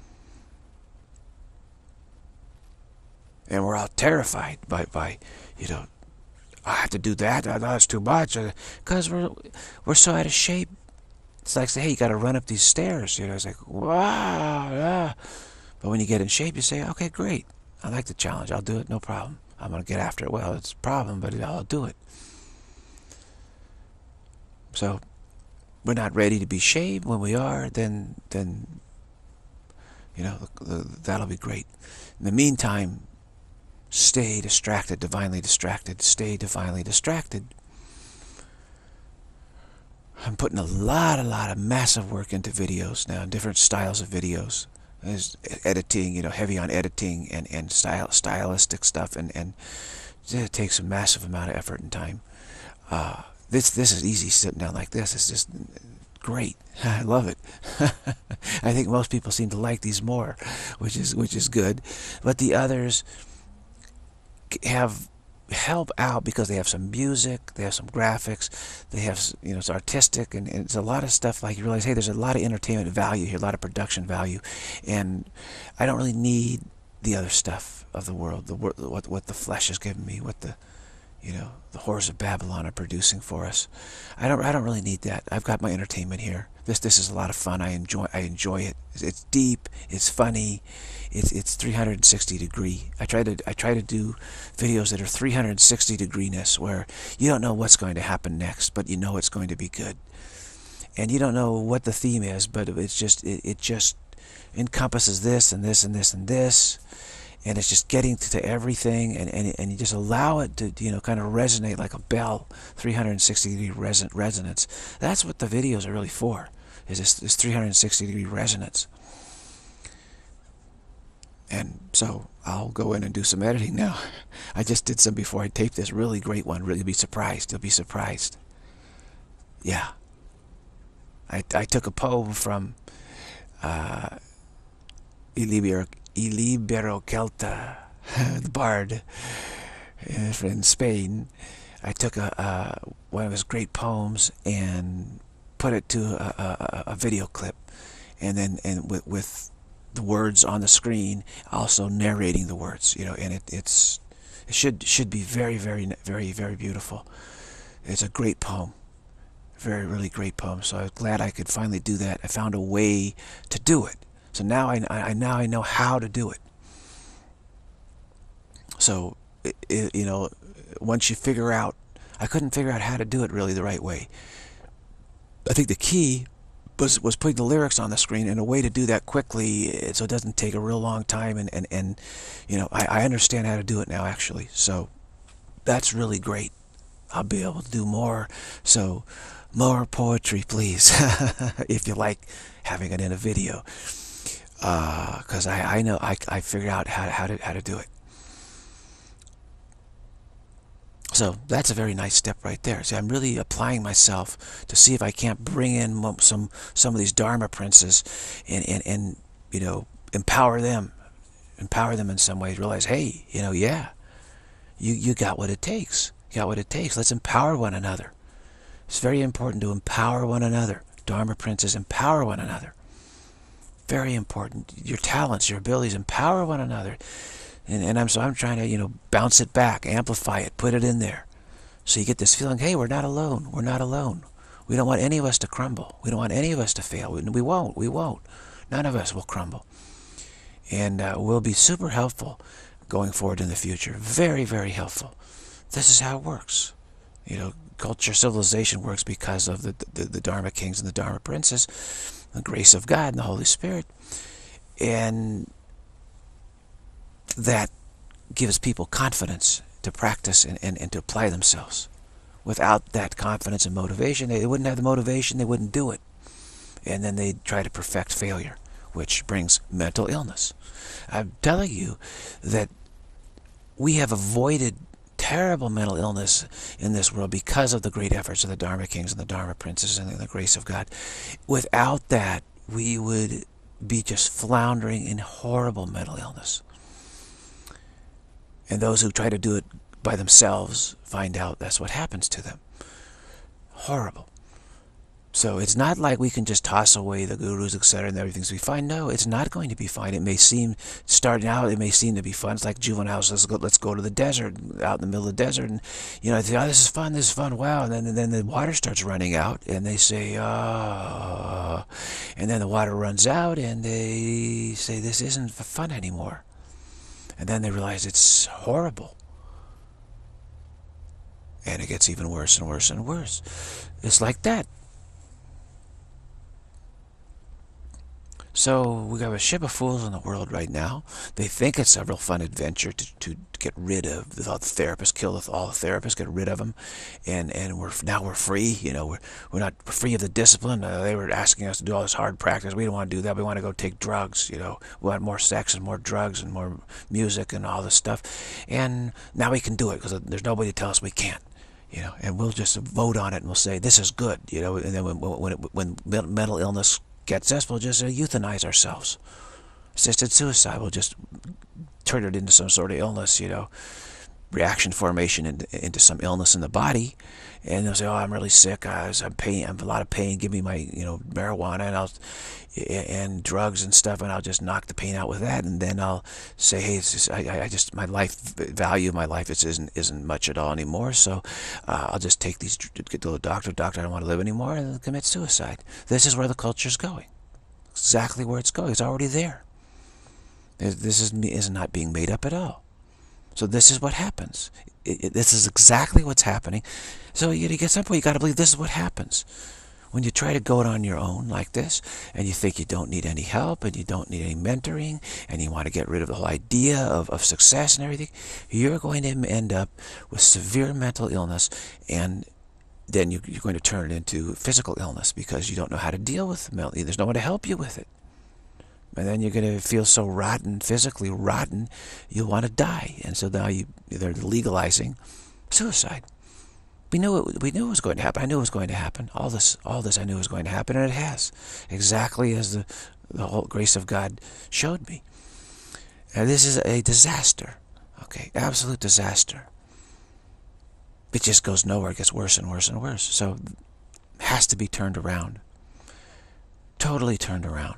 And we're all terrified by, by you know, I have to do that, that's too much, because we're, we're so out of shape. It's like, say, hey, you got to run up these stairs. You know, it's like, wow, yeah. But when you get in shape, you say, okay, great. I like the challenge. I'll do it. No problem. I'm going to get after it. Well, it's a problem, but I'll do it. So we're not ready to be shaved. When we are, then, then you know, the, the, that'll be great. In the meantime, stay distracted, divinely distracted. Stay divinely distracted. I'm putting a lot, a lot of massive work into videos now, different styles of videos. There's editing, you know, heavy on editing and, and style, stylistic stuff, and, and it takes a massive amount of effort and time. Uh, this this is easy sitting down like this. It's just great. I love it. I think most people seem to like these more, which is which is good. But the others have help out because they have some music, they have some graphics, they have, you know, it's artistic, and, and it's a lot of stuff. Like, you realize, hey, there's a lot of entertainment value here, a lot of production value, and I don't really need the other stuff of the world, the what what the flesh has given me, what the, you know, the horrors of Babylon are producing for us. I don't I don't really need that. I've got my entertainment here. This this is a lot of fun. I enjoy I enjoy it. It's deep. It's funny. It's it's three hundred sixty degree. I try to I try to do videos that are three hundred sixty degrees, where you don't know what's going to happen next, but you know it's going to be good. And you don't know what the theme is, but it's just it, it just encompasses this and this and this and this, and it's just getting to, to everything, and, and and you just allow it to, you know, kind of resonate like a bell, three hundred sixty degree reson resonance. That's what the videos are really for. Is this, this three hundred sixty degree resonance. And so I'll go in and do some editing now. I just did some before I taped this really great one. Really, be surprised. You'll be surprised. Yeah. I I took a poem from uh, Ilibero Ilibero Celta, the bard in Spain. I took a, a one of his great poems and put it to a, a, a video clip, and then and with, with the words on the screen, also narrating the words, you know, and it it's it should should be very very very very beautiful. It's a great poem, very really great poem. So I'm glad I could finally do that. I found a way to do it. So now I, I now I know how to do it. So, it, it, you know, once you figure out, I couldn't figure out how to do it really the right way. I think the key was was putting the lyrics on the screen in a way to do that quickly, so it doesn't take a real long time. And and, and you know, I, I understand how to do it now, actually. So that's really great. I'll be able to do more. So more poetry, please, if you like having it in a video. Because uh, I I know I I figured out how how to how to do it. So that's a very nice step right there. See, I'm really applying myself to see if I can't bring in some some of these Dharma princes and, and, and you know, empower them. Empower them in some way. Realize, hey, you know, yeah, you, you got what it takes. You got what it takes. Let's empower one another. It's very important to empower one another. Dharma princes, empower one another. Very important. Your talents, your abilities, empower one another. And, and I'm so I'm trying to, you know, bounce it back, amplify it, put it in there. So you get this feeling, hey, we're not alone. We're not alone. We don't want any of us to crumble. We don't want any of us to fail. We, we won't. We won't. None of us will crumble. And uh, we'll be super helpful going forward in the future. Very, very helpful. This is how it works. You know, culture, civilization works because of the, the, the Dharma kings and the Dharma princes, the grace of God and the Holy Spirit. And that gives people confidence to practice and, and, and to apply themselves. Without that confidence and motivation, they wouldn't have the motivation, they wouldn't do it. And then they'd try to perfect failure, which brings mental illness. I'm telling you that we have avoided terrible mental illness in this world because of the great efforts of the Dharma kings and the Dharma princes and the grace of God. Without that, we would be just floundering in horrible mental illness. And those who try to do it by themselves find out that's what happens to them. Horrible. So it's not like we can just toss away the gurus, et cetera, and everything's be fine. No, it's not going to be fine. It may seem, starting out, it may seem to be fun. It's like juveniles. Let's go, let's go to the desert, out in the middle of the desert, and you know, they say, oh, this is fun, this is fun, wow. And then, and then the water starts running out, and they say, oh, and then the water runs out, and they say, this isn't fun anymore. And then they realize it's horrible. And it gets even worse and worse and worse. It's like that. So we have a ship of fools in the world right now. They think it's a real fun adventure to, to get rid of the, the therapists, kill all the therapists, get rid of them, and and we're now we're free. You know, we're we're not we're free of the discipline. Uh, they were asking us to do all this hard practice. We don't want to do that. We want to go take drugs. You know, we want more sex and more drugs and more music and all this stuff. And now we can do it because there's nobody to tell us we can't. You know, and we'll just vote on it and we'll say this is good. You know, and then when when it, when mental illness gets us, we'll just uh, euthanize ourselves. Assisted suicide, we'll just turn it into some sort of illness, you know, reaction formation into, into some illness in the body. And they'll say, oh, I'm really sick, I was, I'm pain, I'm in a lot of pain, give me my, you know, marijuana and I'll, and drugs and stuff, and I'll just knock the pain out with that. And then I'll say, hey, it's just, I, I just, my life, value of my life is, isn't, isn't much at all anymore, so uh, I'll just take these, get to the doctor, doctor, I don't want to live anymore, and commit suicide. This is where the culture's going. Exactly where it's going. It's already there. This is, is not being made up at all. So this is what happens. It, it, this is exactly what's happening. So you, you get some point, you got to believe this is what happens. When you try to go it on your own like this, and you think you don't need any help, and you don't need any mentoring, and you want to get rid of the whole idea of, of success and everything, you're going to end up with severe mental illness, and then you, you're going to turn it into physical illness because you don't know how to deal with mental illness. There's no one to help you with it. And then you're going to feel so rotten, physically rotten, you'll want to die. And so now you, they're legalizing suicide. We knew it, we knew it was going to happen. I knew it was going to happen. All this, all this I knew was going to happen, and it has. Exactly as the, the whole grace of God showed me. And this is a disaster. Okay, absolute disaster. It just goes nowhere. It gets worse and worse and worse. So it has to be turned around. Totally turned around.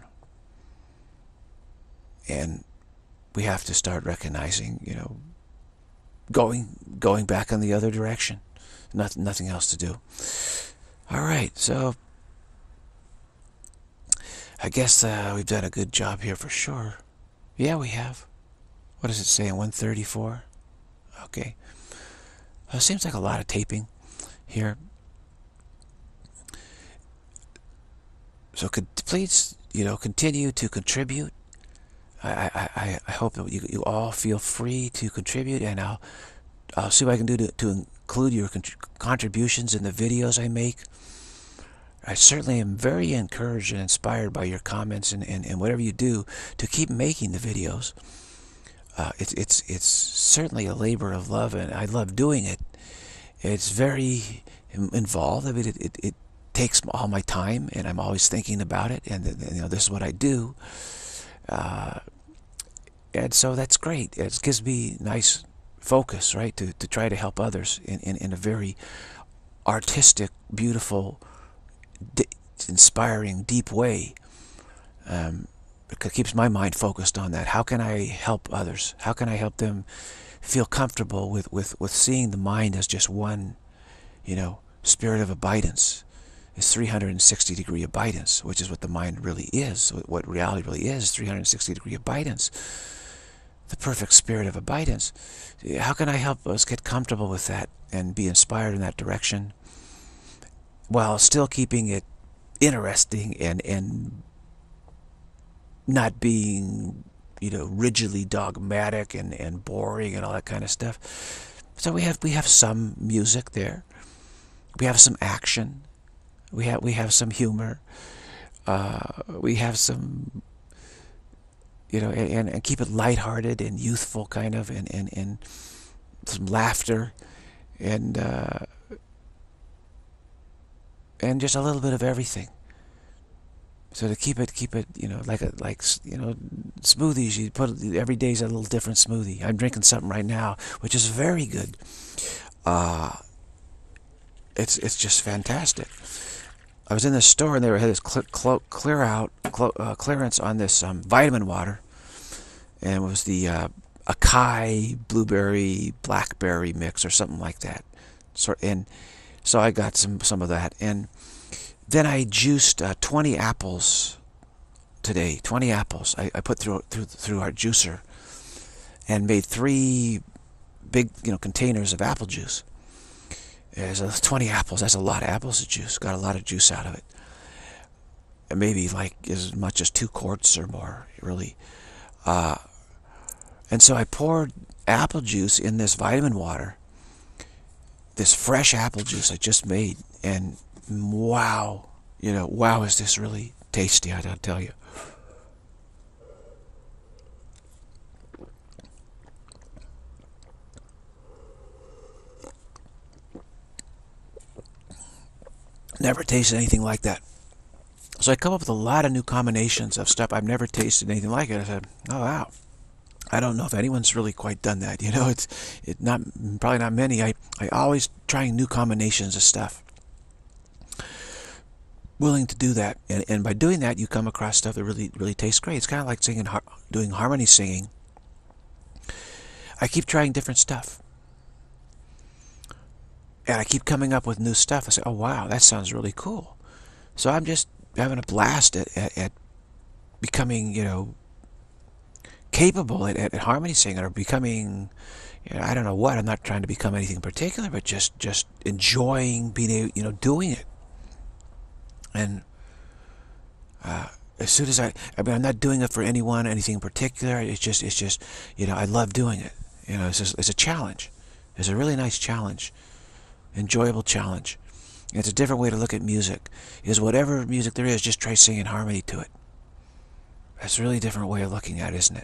And we have to start recognizing, you know, going going back in the other direction. Nothing, nothing else to do. All right, so I guess uh, we've done a good job here for sure. Yeah, we have. What does it say? one thirty-four? Okay. Uh, seems like a lot of taping here. So could please, you know, continue to contribute. I, I, I hope that you, you all feel free to contribute, and I'll, I'll see what I can do to, to include your contributions in the videos I make. I certainly am very encouraged and inspired by your comments and, and, and whatever you do to keep making the videos. Uh, it's, it's, it's certainly a labor of love, and I love doing it. It's very involved. I mean, it, it, it takes all my time, and I'm always thinking about it, and you know, this is what I do. Uh, and so that's great. It gives me nice focus, right, to, to try to help others in, in, in a very artistic, beautiful, inspiring, deep way. Um, it keeps my mind focused on that. How can I help others? How can I help them feel comfortable with, with, with seeing the mind as just one, you know, spirit of abidance? It's three hundred sixty degree abidance, which is what the mind really is. What reality really is, three hundred sixty degree abidance. The perfect spirit of abidance. How can I help us get comfortable with that and be inspired in that direction, while still keeping it interesting and, and not being, you know, rigidly dogmatic and, and boring and all that kind of stuff? So we have we have some music there. We have some action. We have we have some humor. Uh, we have some, you know, and, and keep it lighthearted and youthful kind of, and, and, and some laughter, and uh, and just a little bit of everything. So to keep it, keep it, you know, like a like you know, smoothies. You put every day's a little different smoothie. I'm drinking something right now, which is very good. Uh, it's it's just fantastic. I was in this store and they had this cl cl clear out cl uh, clearance on this um, vitamin water, and it was the uh, acai blueberry blackberry mix or something like that. So and so I got some some of that, and then I juiced uh, twenty apples today. twenty apples I, I put through through through our juicer, and made three big you know containers of apple juice. There's uh, twenty apples. That's a lot of apples to juice. Got a lot of juice out of it. And maybe like as much as two quarts or more, really. Uh, and so I poured apple juice in this vitamin water, this fresh apple juice I just made, and wow, you know, wow, is this really tasty, I gotta tell you. Never tasted anything like that. So I come up with a lot of new combinations of stuff. I've never tasted anything like it. I said, oh wow, I don't know if anyone's really quite done that. You know, it's it not probably not many. I I always trying new combinations of stuff. Willing to do that, and and by doing that, you come across stuff that really really tastes great. It's kind of like singing, doing harmony singing. I keep trying different stuff. And I keep coming up with new stuff. I say, oh wow, that sounds really cool. So I'm just having a blast at, at, at becoming, you know, capable at, at, at harmony singing, or becoming, you know, I don't know what. I'm not trying to become anything in particular, but just just enjoying being able, you know, doing it. And uh, as soon as I, I mean, I'm not doing it for anyone, anything in particular. It's just, it's just, you know, I love doing it. You know, it's just, it's a challenge. It's a really nice challenge. Enjoyable challenge. It's a different way to look at music. Is whatever music there is, just try singing harmony to it. That's a really different way of looking at it, isn't it?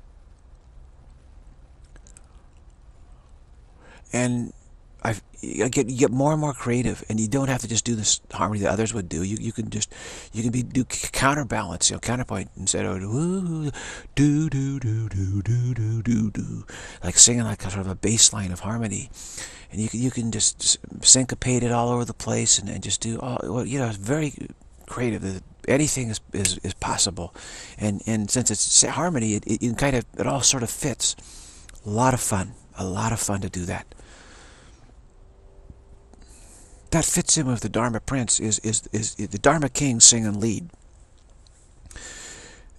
And I've, I get you get more and more creative, and you don't have to just do this harmony that others would do. You you can just you can be do counterbalance, you know, counterpoint, instead of do do do do do do do do, like singing like a sort of a bass line of harmony. And you can, you can just, just syncopate it all over the place, and, and just do all, well, you know, it's very creative. Anything is, is, is possible. And, and since it's harmony, it, it, it kind of, it all sort of fits. A lot of fun. A lot of fun to do that. That fits in with the Dharma Prince, is, is, is, is the Dharma King sing and lead.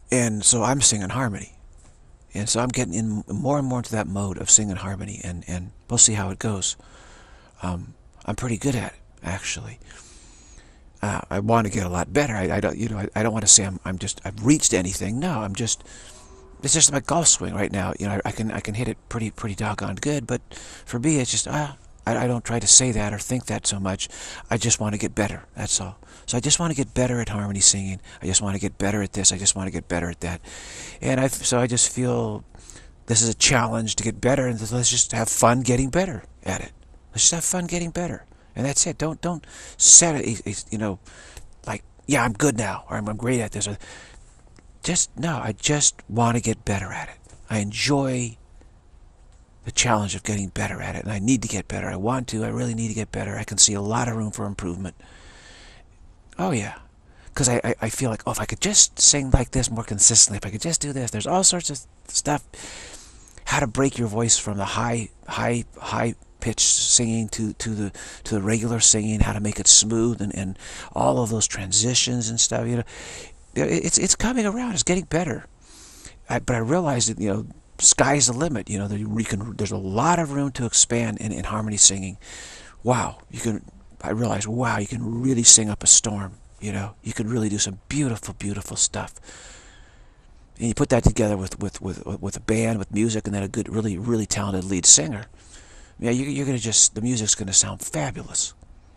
And so I'm singing harmony. And so I'm getting in more and more into that mode of singing harmony, and, and we'll see how it goes. Um, I'm pretty good at it, actually. Uh, I want to get a lot better. I, I don't, you know, I, I don't want to say I'm, I'm just, I've reached anything. No, I'm just, it's just my golf swing right now. You know, I, I can, I can hit it pretty, pretty doggone good. But for me, it's just, ah, I, I don't try to say that or think that so much. I just want to get better. That's all. So I just want to get better at harmony singing. I just want to get better at this. I just want to get better at that. And I, so I just feel this is a challenge to get better, and let's just have fun getting better at it. Let's just have fun getting better. And that's it. Don't don't set it, you know, like, yeah, I'm good now, or I'm, I'm great at this. Or just, no, I just want to get better at it. I enjoy the challenge of getting better at it, and I need to get better. I want to. I really need to get better. I can see a lot of room for improvement. Oh, yeah. Because I, I, I feel like, oh, if I could just sing like this more consistently, if I could just do this, there's all sorts of stuff. How to break your voice from the high, high, high pitched singing to, to the to the regular singing, how to make it smooth, and, and all of those transitions and stuff. You know, it's it's coming around. It's getting better. I, but I realized that, you know, sky's the limit. You know, that you can, there's a lot of room to expand in, in harmony singing. Wow, you can. I realized, wow, you can really sing up a storm. You know, you can really do some beautiful, beautiful stuff. And you put that together with with with with a band, with music, and then a good, really, really talented lead singer. Yeah, you, you're gonna just, the music's gonna sound fabulous.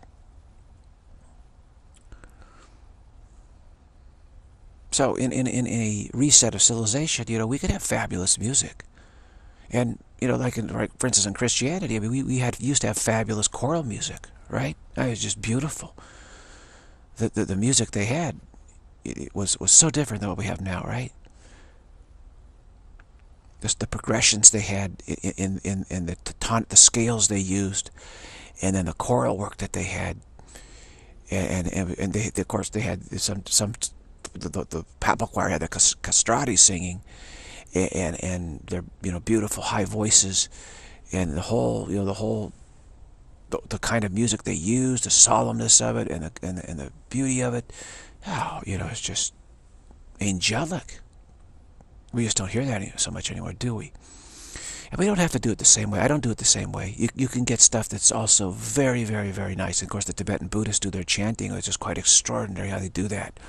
So in, in, in a reset of civilization, you know, we could have fabulous music. And, you know, like, in, like for instance, in Christianity, I mean, we, we had used to have fabulous choral music, right? It was just beautiful. The, the, the music they had, it was, was so different than what we have now, right? Just the progressions they had in, in, in, in the, the, the scales they used, and then the choral work that they had. And, and, and they, of course, they had some, some the, the, the papal choir had the castrati singing, and and their, you know, beautiful high voices, and the whole, you know, the whole the, the kind of music they used, the solemnness of it, and the, and the and the beauty of it. Oh, you know, it's just angelic. We just don't hear that so much anymore, do we? And we don't have to do it the same way. I don't do it the same way. You, you can get stuff that's also very, very, very nice. And of course, the Tibetan Buddhists do their chanting. It's just quite extraordinary how they do that.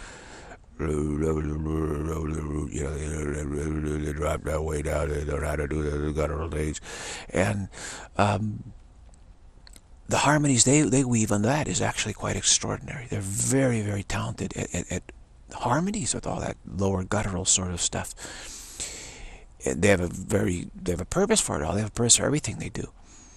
You know, they drop that way down. They don't know how to do the guttural days. And um, the harmonies they, they weave on that is actually quite extraordinary. They're very, very talented at, at, at harmonies with all that lower guttural sort of stuff. And they have a very, they have a purpose for it all. They have a purpose for everything they do.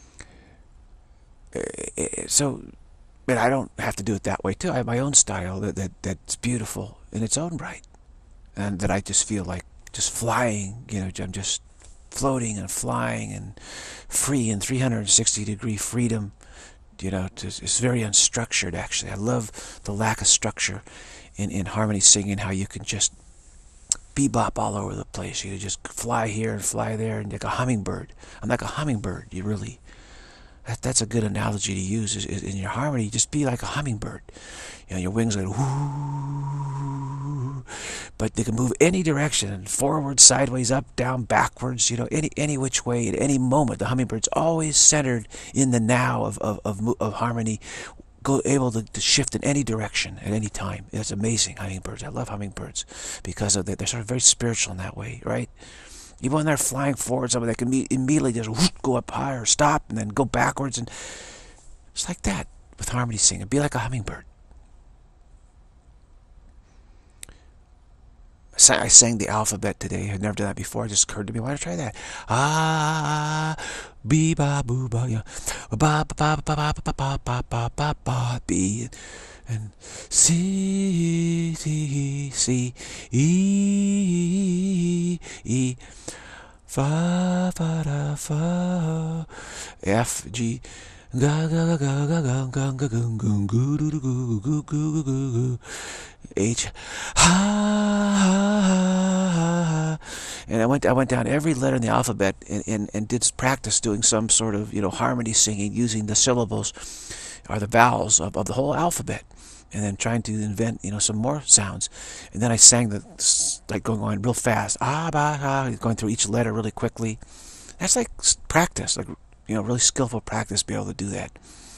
So, but I don't have to do it that way too. I have my own style that, that that's beautiful in its own right, and that I just feel like just flying. You know, I'm just floating and flying and free in three hundred sixty degree freedom. You know, it's very unstructured. Actually, I love the lack of structure in in harmony singing. How you can just bebop all over the place. You just fly here and fly there, and like a hummingbird. I'm like a hummingbird. You really, that, that's a good analogy to use. Is, is in your harmony, just be like a hummingbird. You know, your wings go whoo, but they can move any direction, forward, sideways, up, down, backwards. You know, any any which way at any moment. The hummingbird's always centered in the now of of of, of harmony. Go able to, to shift in any direction at any time. It's amazing, hummingbirds. I love hummingbirds because of that. They're sort of very spiritual in that way, right? Even when they're flying forward, some of they can be immediately just whoosh, go up higher, stop, and then go backwards, and it's like that with harmony singing. Be like a hummingbird. I sang the alphabet today. I'd never done that before. It just occurred to me, why don't I try that? Ah, be ba boo ba, yeah, ba ba ba ba ba ba ba ba ba ba ba be, and C C C E E, fa fa da fa, F G. Ga ga ga ga ga ga ga ga ga goo doo goo goo goo goo goo, H ha ha ha, and I went I went down every letter in the alphabet and, and, and did practice doing some sort of, you know, harmony singing using the syllables or the vowels of, of the whole alphabet. and then trying to invent, you know, some more sounds. And then I sang the, like going on real fast, ah, bah, ah, going through each letter really quickly. That's like practice, like, you know, really skillful practice to be able to do that.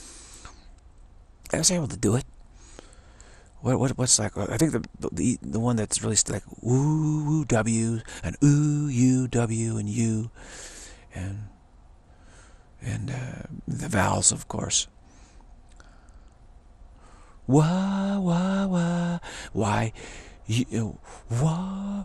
I was able to do it. What, what what's like? I think the the the one that's really like woo woo W and ooh u W and U, and and uh, the vowels, of course. Wah wah wah, why, you, wah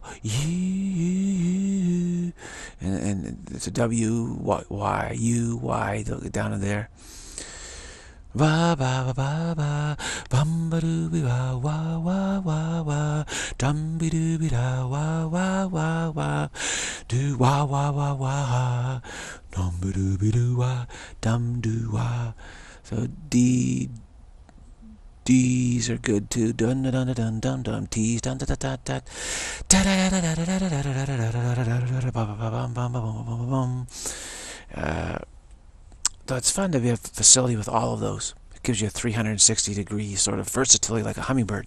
you, and and it's a W Y U Y down in there. Ba ba ba ba ba, bum ba doo be wa wa wa wa wa, dum be doo be da wa wa wa wa, do wa wa wa wa, dum be doo be doo wa, dum do wa. So D D's are good too. Dun dun dun dun dun dun. T's dun dun dun dun dun. Da da da da da da da da da da. Uh. So it's fun to be a facility with all of those. It gives you a three hundred sixty degree sort of versatility like a hummingbird.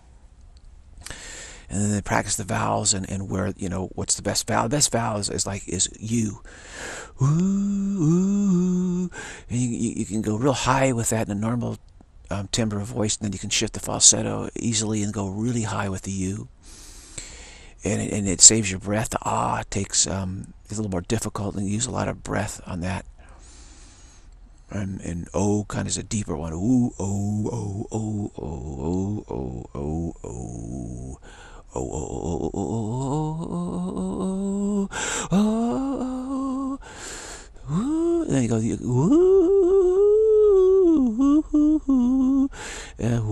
And then they practice the vowels and, and where, you know, what's the best vowel. The best vowel is, is like, is U. Ooh, ooh. And you, you, you can go real high with that in a normal um, timbre of voice, and then you can shift the falsetto easily and go really high with the U. And it, and it saves your breath. The ah takes, um, it's a little more difficult, and you use a lot of breath on that. And, and O kind of is a deeper one. Ooh, oh, oh, oh, oh, oh, oh, oh, oh, oh, oh, oh, oh, and then you go, ooh, and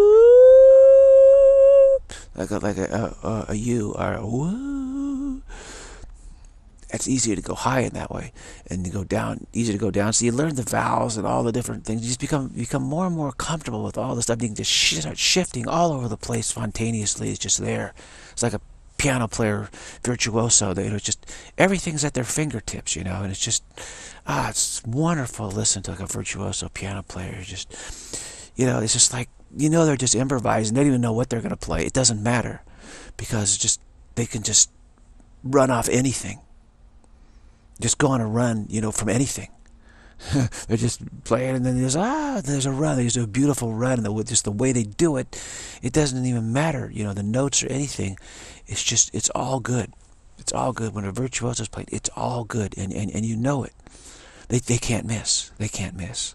woo, like a, like a, a, a U or a woo. It's easier to go high in that way, and to go down, easier to go down. So you learn the vowels and all the different things. You just become become more and more comfortable with all the stuff. You can just start shifting all over the place spontaneously. It's just there. It's like a piano player virtuoso. They, you know, just everything's at their fingertips, you know. And it's just ah, it's wonderful to listen to like a virtuoso piano player. Just, you know, it's just like, you know, they're just improvising. They don't even know what they're going to play. It doesn't matter, because it's just they can just run off anything. Just go on a run, you know, from anything. They're just playing, and then there's ah, there's a run. There's a beautiful run, and the, just the way they do it, it doesn't even matter, you know, the notes or anything. It's just, it's all good. It's all good. When a virtuoso's playing, it's all good, and, and, and you know it. They they can't miss. They can't miss.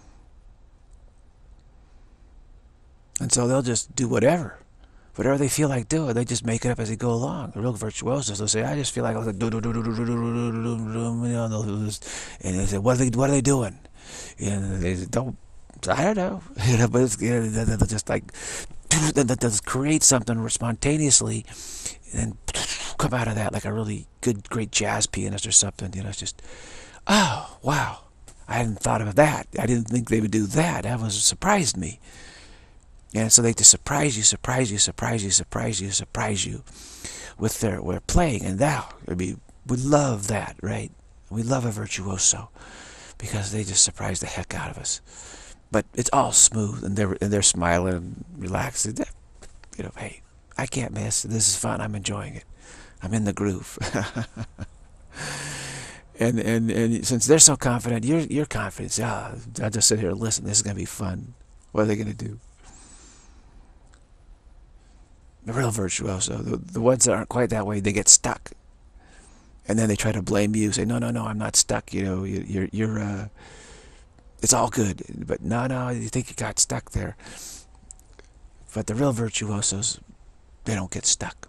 And so they'll just do whatever. Whatever they feel like doing, they just make it up as they go along. The real virtuosos, they'll say, I just feel like I was like, do do do do do do do do, and they say, what are they, what are they doing? And they say, don't, I don't know, you know, but it's, you know, they'll just like, they'll just create something spontaneously, and then come out of that like a really good, great jazz pianist or something. You know, it's just, oh wow, I hadn't thought of that. I didn't think they would do that. That was surprised me. And so they just surprise you, surprise you, surprise you, surprise you, surprise you with their, their playing. And that, I mean, we love that, right? We love a virtuoso because they just surprise the heck out of us. But it's all smooth, and they're, and they're smiling and relaxed. You know, hey, I can't miss. This is fun. I'm enjoying it. I'm in the groove. and, and, and since they're so confident, you're, you're confident. Yeah, I'll just sit here and listen. This is going to be fun. What are they going to do? The real virtuoso, the, the ones that aren't quite that way, they get stuck, and then they try to blame you. Say, no, no, no, I'm not stuck. You know, you, you're, you're. Uh, it's all good. But no, no, you think you got stuck there. But the real virtuosos, they don't get stuck,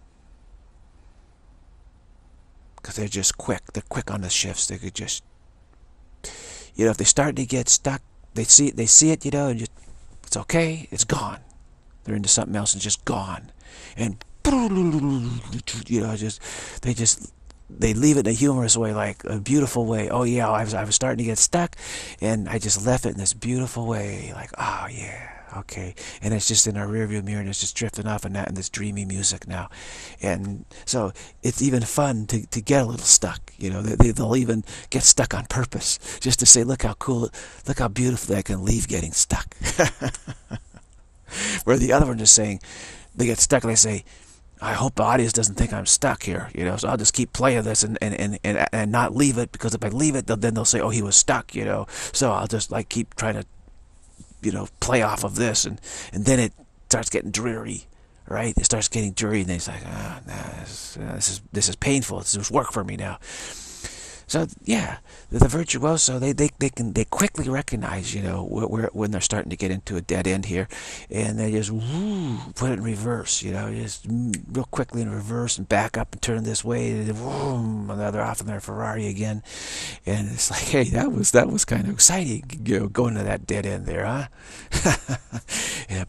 because they're just quick. They're quick on the shifts. They could just, you know, if they start to get stuck, they see it. They see it, you know, and just, it's okay. It's gone. They're into something else, and it's just gone. And you know, just they just they leave it in a humorous way, like a beautiful way. Oh yeah, I was I was starting to get stuck, and I just left it in this beautiful way, like, oh yeah, okay. And it's just in our rearview mirror, and it's just drifting off in that in this dreamy music now. And so it's even fun to to get a little stuck. You know, they, they'll even get stuck on purpose, just to say, look how cool, look how beautifully I can leave getting stuck. Where the other one is saying, they get stuck and they say, I hope the audience doesn't think I'm stuck here, you know, so I'll just keep playing this and, and, and, and, and not leave it, because if I leave it, then they'll say, oh, he was stuck, you know, so I'll just like keep trying to, you know, play off of this, and, and then it starts getting dreary, right? It starts getting dreary, and then it's like, ah, oh, nah, this, uh, this is this is painful, this is work for me now. So yeah, the virtuoso, they, they, they can they quickly recognize, you know, where, when they're starting to get into a dead end here, and they just woo, put it in reverse, you know, just real quickly in reverse and back up and turn this way, and boom, and they're off in their Ferrari again, and it's like, hey, that was that was kind of exciting, you know, going to that dead end there, huh? Yeah.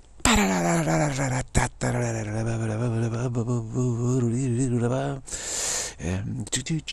And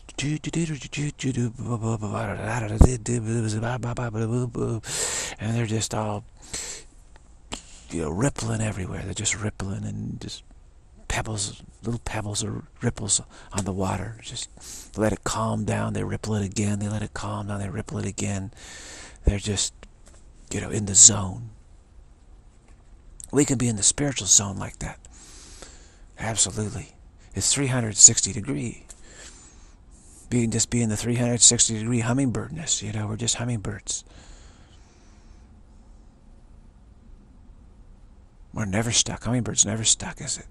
they're just all, you know, rippling everywhere. They're just rippling, and just pebbles, little pebbles or ripples on the water. Just let it calm down, they ripple it again. They let it calm down, they ripple it again. They're just, you know, in the zone. We can be in the spiritual zone like that. Absolutely. It's three hundred sixty degree. Being just be in the three hundred sixty degree hummingbirdness, you know, we're just hummingbirds. We're never stuck. Hummingbird's never stuck, is it?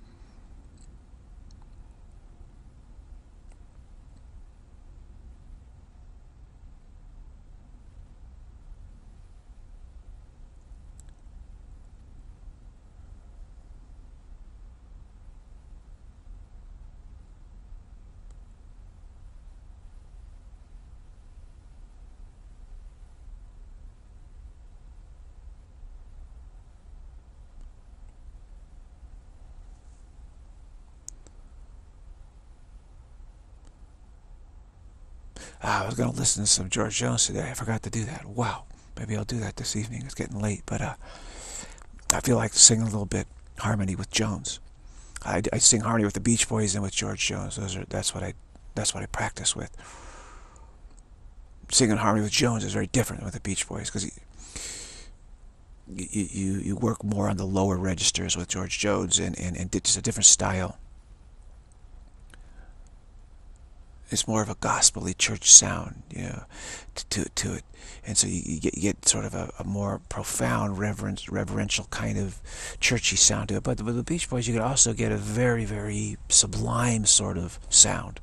Ah, I was going to listen to some George Jones today. I forgot to do that. Wow. Maybe I'll do that this evening. It's getting late, but uh, I feel like singing a little bit harmony with Jones. I, I sing harmony with the Beach Boys and with George Jones. Those are that's what I that's what I practice with. Singing harmony with Jones is very different with the Beach Boys, because you, you you work more on the lower registers with George Jones, and and, and just a different style. It's more of a gospel-y church sound, you know, to, to, to it. And so you, you, get, you get sort of a, a more profound, reverence, reverential kind of churchy sound to it. But with the Beach Boys, you could also get a very, very sublime sort of sound.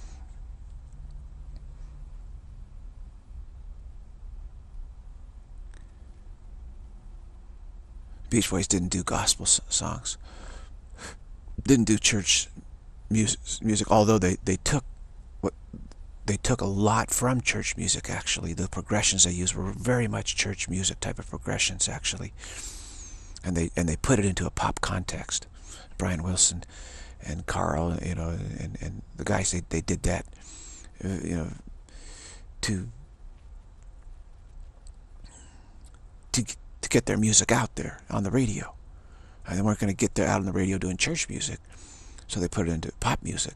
Beach Boys didn't do gospel songs. Didn't do church music, music although they, they took What they took a lot from church music, actually. The progressions they used were very much church music type of progressions, actually, and they and they put it into a pop context. Brian Wilson and Carl, you know, and and the guys, they they did that, uh, you know, to to to get their music out there on the radio, and they weren't going to get there out on the radio doing church music, so they put it into pop music.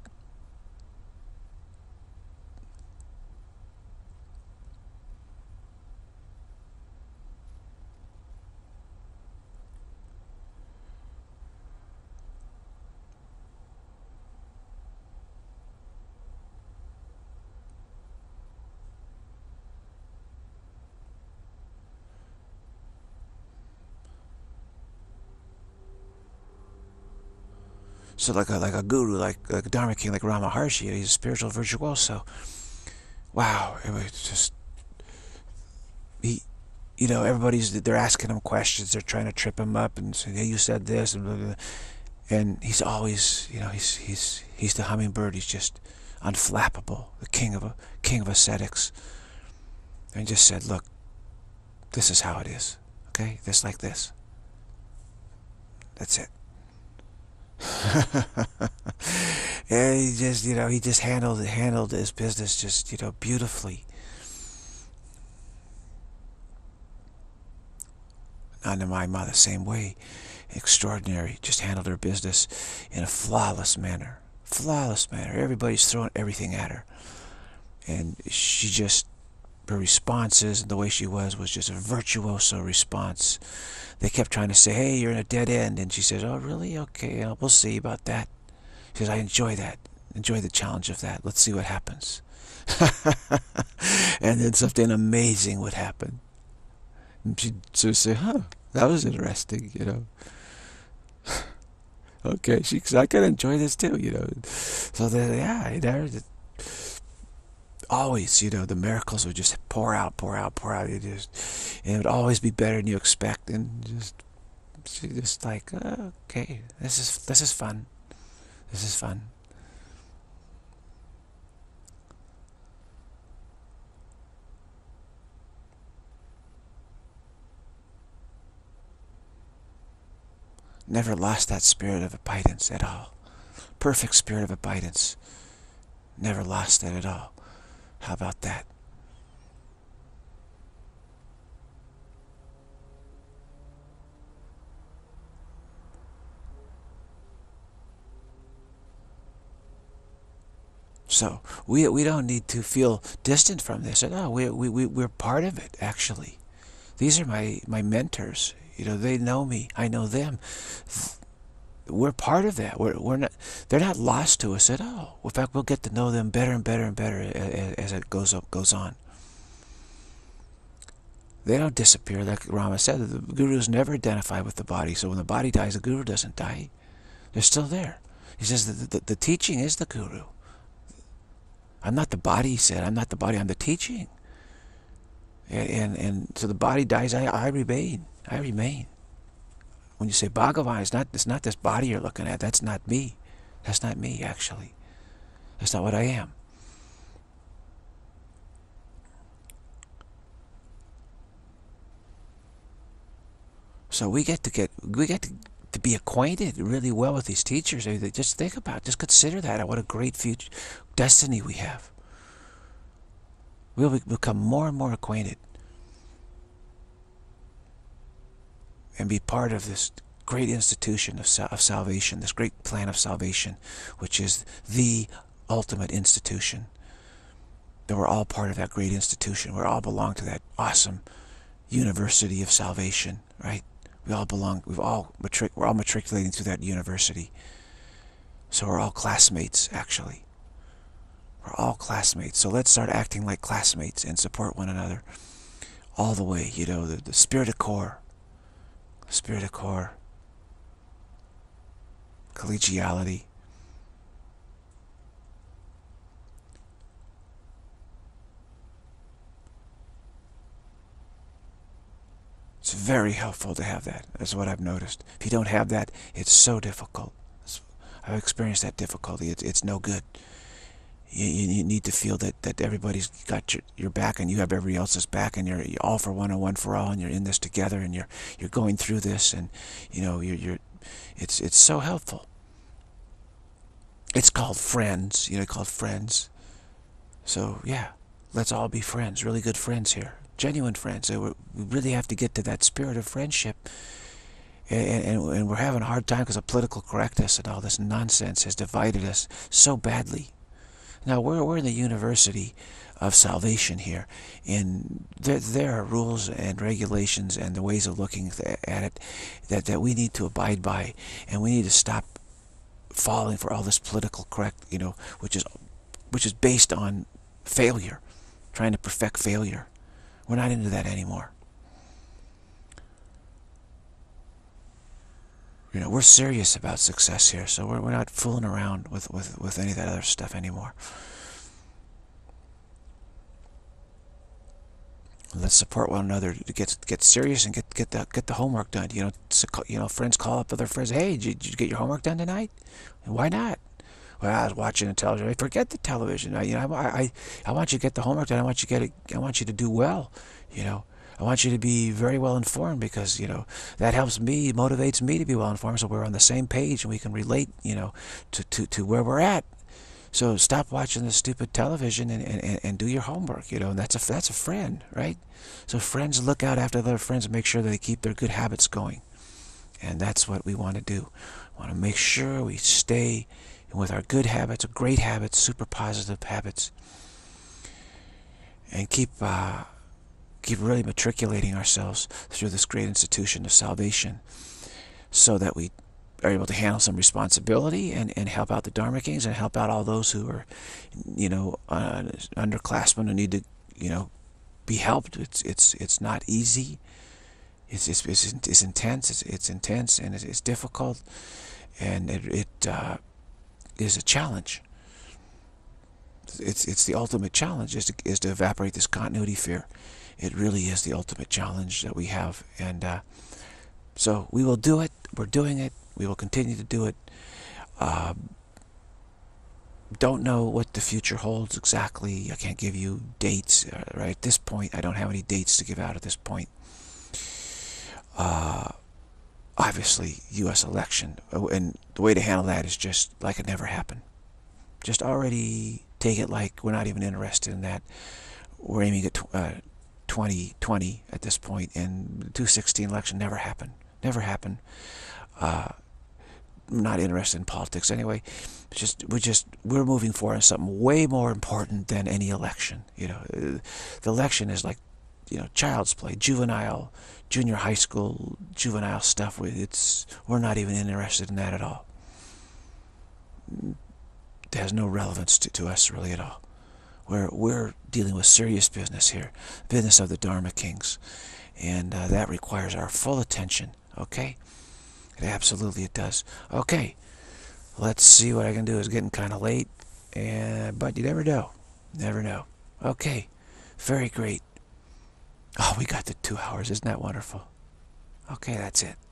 So like a, like a guru, like, like a Dharma king, like Rama Maharshi, he's a spiritual virtuoso. Wow, it was just, he, you know, everybody's, they're asking him questions, they're trying to trip him up and say, hey, you said this, and blah, blah, blah. And he's always, you know, he's he's he's the hummingbird. He's just unflappable, the king of a king of ascetics. And just said, look, this is how it is, okay? This like this. That's it. And he just, you know, he just handled handled his business just, you know, beautifully. Nana my mother, same way, extraordinary. Just handled her business in a flawless manner, flawless manner. Everybody's throwing everything at her, and she just her responses and the way she was was just a virtuoso response. They kept trying to say, hey, you're in a dead end. And she says, oh, really? Okay, uh, we'll see about that. She says, I enjoy that. Enjoy the challenge of that. Let's see what happens. And then something amazing would happen. And she'd sort of say, huh, that was interesting, you know. Okay, she, I can enjoy this too, you know. So, then, yeah, there, always, you know, the miracles would just pour out, pour out, pour out. It just, and it would always be better than you expect. And just, she just like, oh, okay, this is this is fun. This is fun. Never lost that spirit of abidance at all. Perfect spirit of abidance. Never lost that at all. How about that? So we we don't need to feel distant from this at all. We we we we're part of it, actually. These are my my mentors. You know, they know me. I know them. We're part of that. We're we're not. They're not lost to us at all. In fact, we'll get to know them better and better and better as, as it goes up goes on. They don't disappear, like Rama said. The gurus never identify with the body. So when the body dies, the guru doesn't die. They're still there. He says that the, the, the teaching is the guru. I'm not the body, he said. I'm not the body. I'm the teaching. And and, and so the body dies. I I remain. I remain. When you say Bhagavan, it's not, it's not this body you're looking at. That's not me. That's not me, actually. That's not what I am. So we get to get, we get to, to be acquainted really well with these teachers. Just think about it. Just consider that. What a great future destiny we have. We'll become more and more acquainted. And be part of this great institution of, of salvation, this great plan of salvation, which is the ultimate institution. That we're all part of that great institution. We all belong to that awesome university of salvation, right? We all belong. We've all matric. We're all matriculating through that university. So we're all classmates, actually. We're all classmates. So let's start acting like classmates and support one another all the way. You know, the, the spirit of core. Spirit of core, collegiality. It's very helpful to have that. That's what I've noticed. If you don't have that, it's so difficult. I've experienced that difficulty. It's, it's no good. You, you need to feel that, that everybody's got your, your back and you have everybody else's back, and you're, you're all for one and one for all, and you're in this together, and you're you're going through this, and you know you're you're it's it's so helpful. It's called friends, you know, called friends. So yeah, let's all be friends, really good friends here, genuine friends. So we really have to get to that spirit of friendship. And, and, and we're having a hard time because of political correctness and all this nonsense has divided us so badly. Now, we're, we're in the university of salvation here, and there, there are rules and regulations and the ways of looking at it that, that we need to abide by, and we need to stop falling for all this political correct, you know, which is, which is based on failure, trying to perfect failure. We're not into that anymore. You know, we're serious about success here, so we're, we're not fooling around with, with, with any of that other stuff anymore. Let's support one another to get get serious and get get the get the homework done. You know, so, you know, friends call up other friends. Hey, did you, did you get your homework done tonight? Why not? Well, I was watching the television. Forget the television. I, you know, I, I I want you to get the homework done. I want you to get it. I want you to do well. You know. I want you to be very well informed, because, you know, that helps me, motivates me to be well informed, so we're on the same page and we can relate, you know, to, to, to where we're at. So stop watching the stupid television and, and, and do your homework, you know, and that's a, that's a friend, right? So friends look out after their friends and make sure that they keep their good habits going. And that's what we want to do. We want to make sure we stay with our good habits, great habits, super positive habits. and keep uh, keep really matriculating ourselves through this great institution of salvation, so that we are able to handle some responsibility and, and help out the Dharma Kings and help out all those who are, you know, uh, underclassmen who need to, you know, be helped. It's it's it's not easy. It's it's it's, it's intense. It's it's intense and it's, it's difficult, and it it uh, is a challenge. It's it's the ultimate challenge is to is to evaporate this continuity fear. It really is the ultimate challenge that we have, and uh, so we will do it. We're doing it. We will continue to do it. Um, don't know what the future holds exactly. I can't give you dates. Uh, right at this point, I don't have any dates to give out at this point. Uh, obviously, U S election, and the way to handle that is just like it never happened. Just already take it like we're not even interested in that. We're aiming at uh, twenty twenty at this point, and the two sixteen election never happened. Never happened. Uh, I'm not interested in politics anyway. It's just we're just we're moving forward on something way more important than any election. You know, the election is like, you know, child's play, juvenile, junior high school, juvenile stuff. It's we're not even interested in that at all. It has no relevance to, to us really at all. We're we're dealing with serious business here, business of the Dharma Kings, and uh, that requires our full attention. Okay. Absolutely it does. Okay, let's see what I can do. It's getting kind of late, and but you never know. Never know. Okay, very great. Oh, we got the two hours. Isn't that wonderful? Okay, that's it.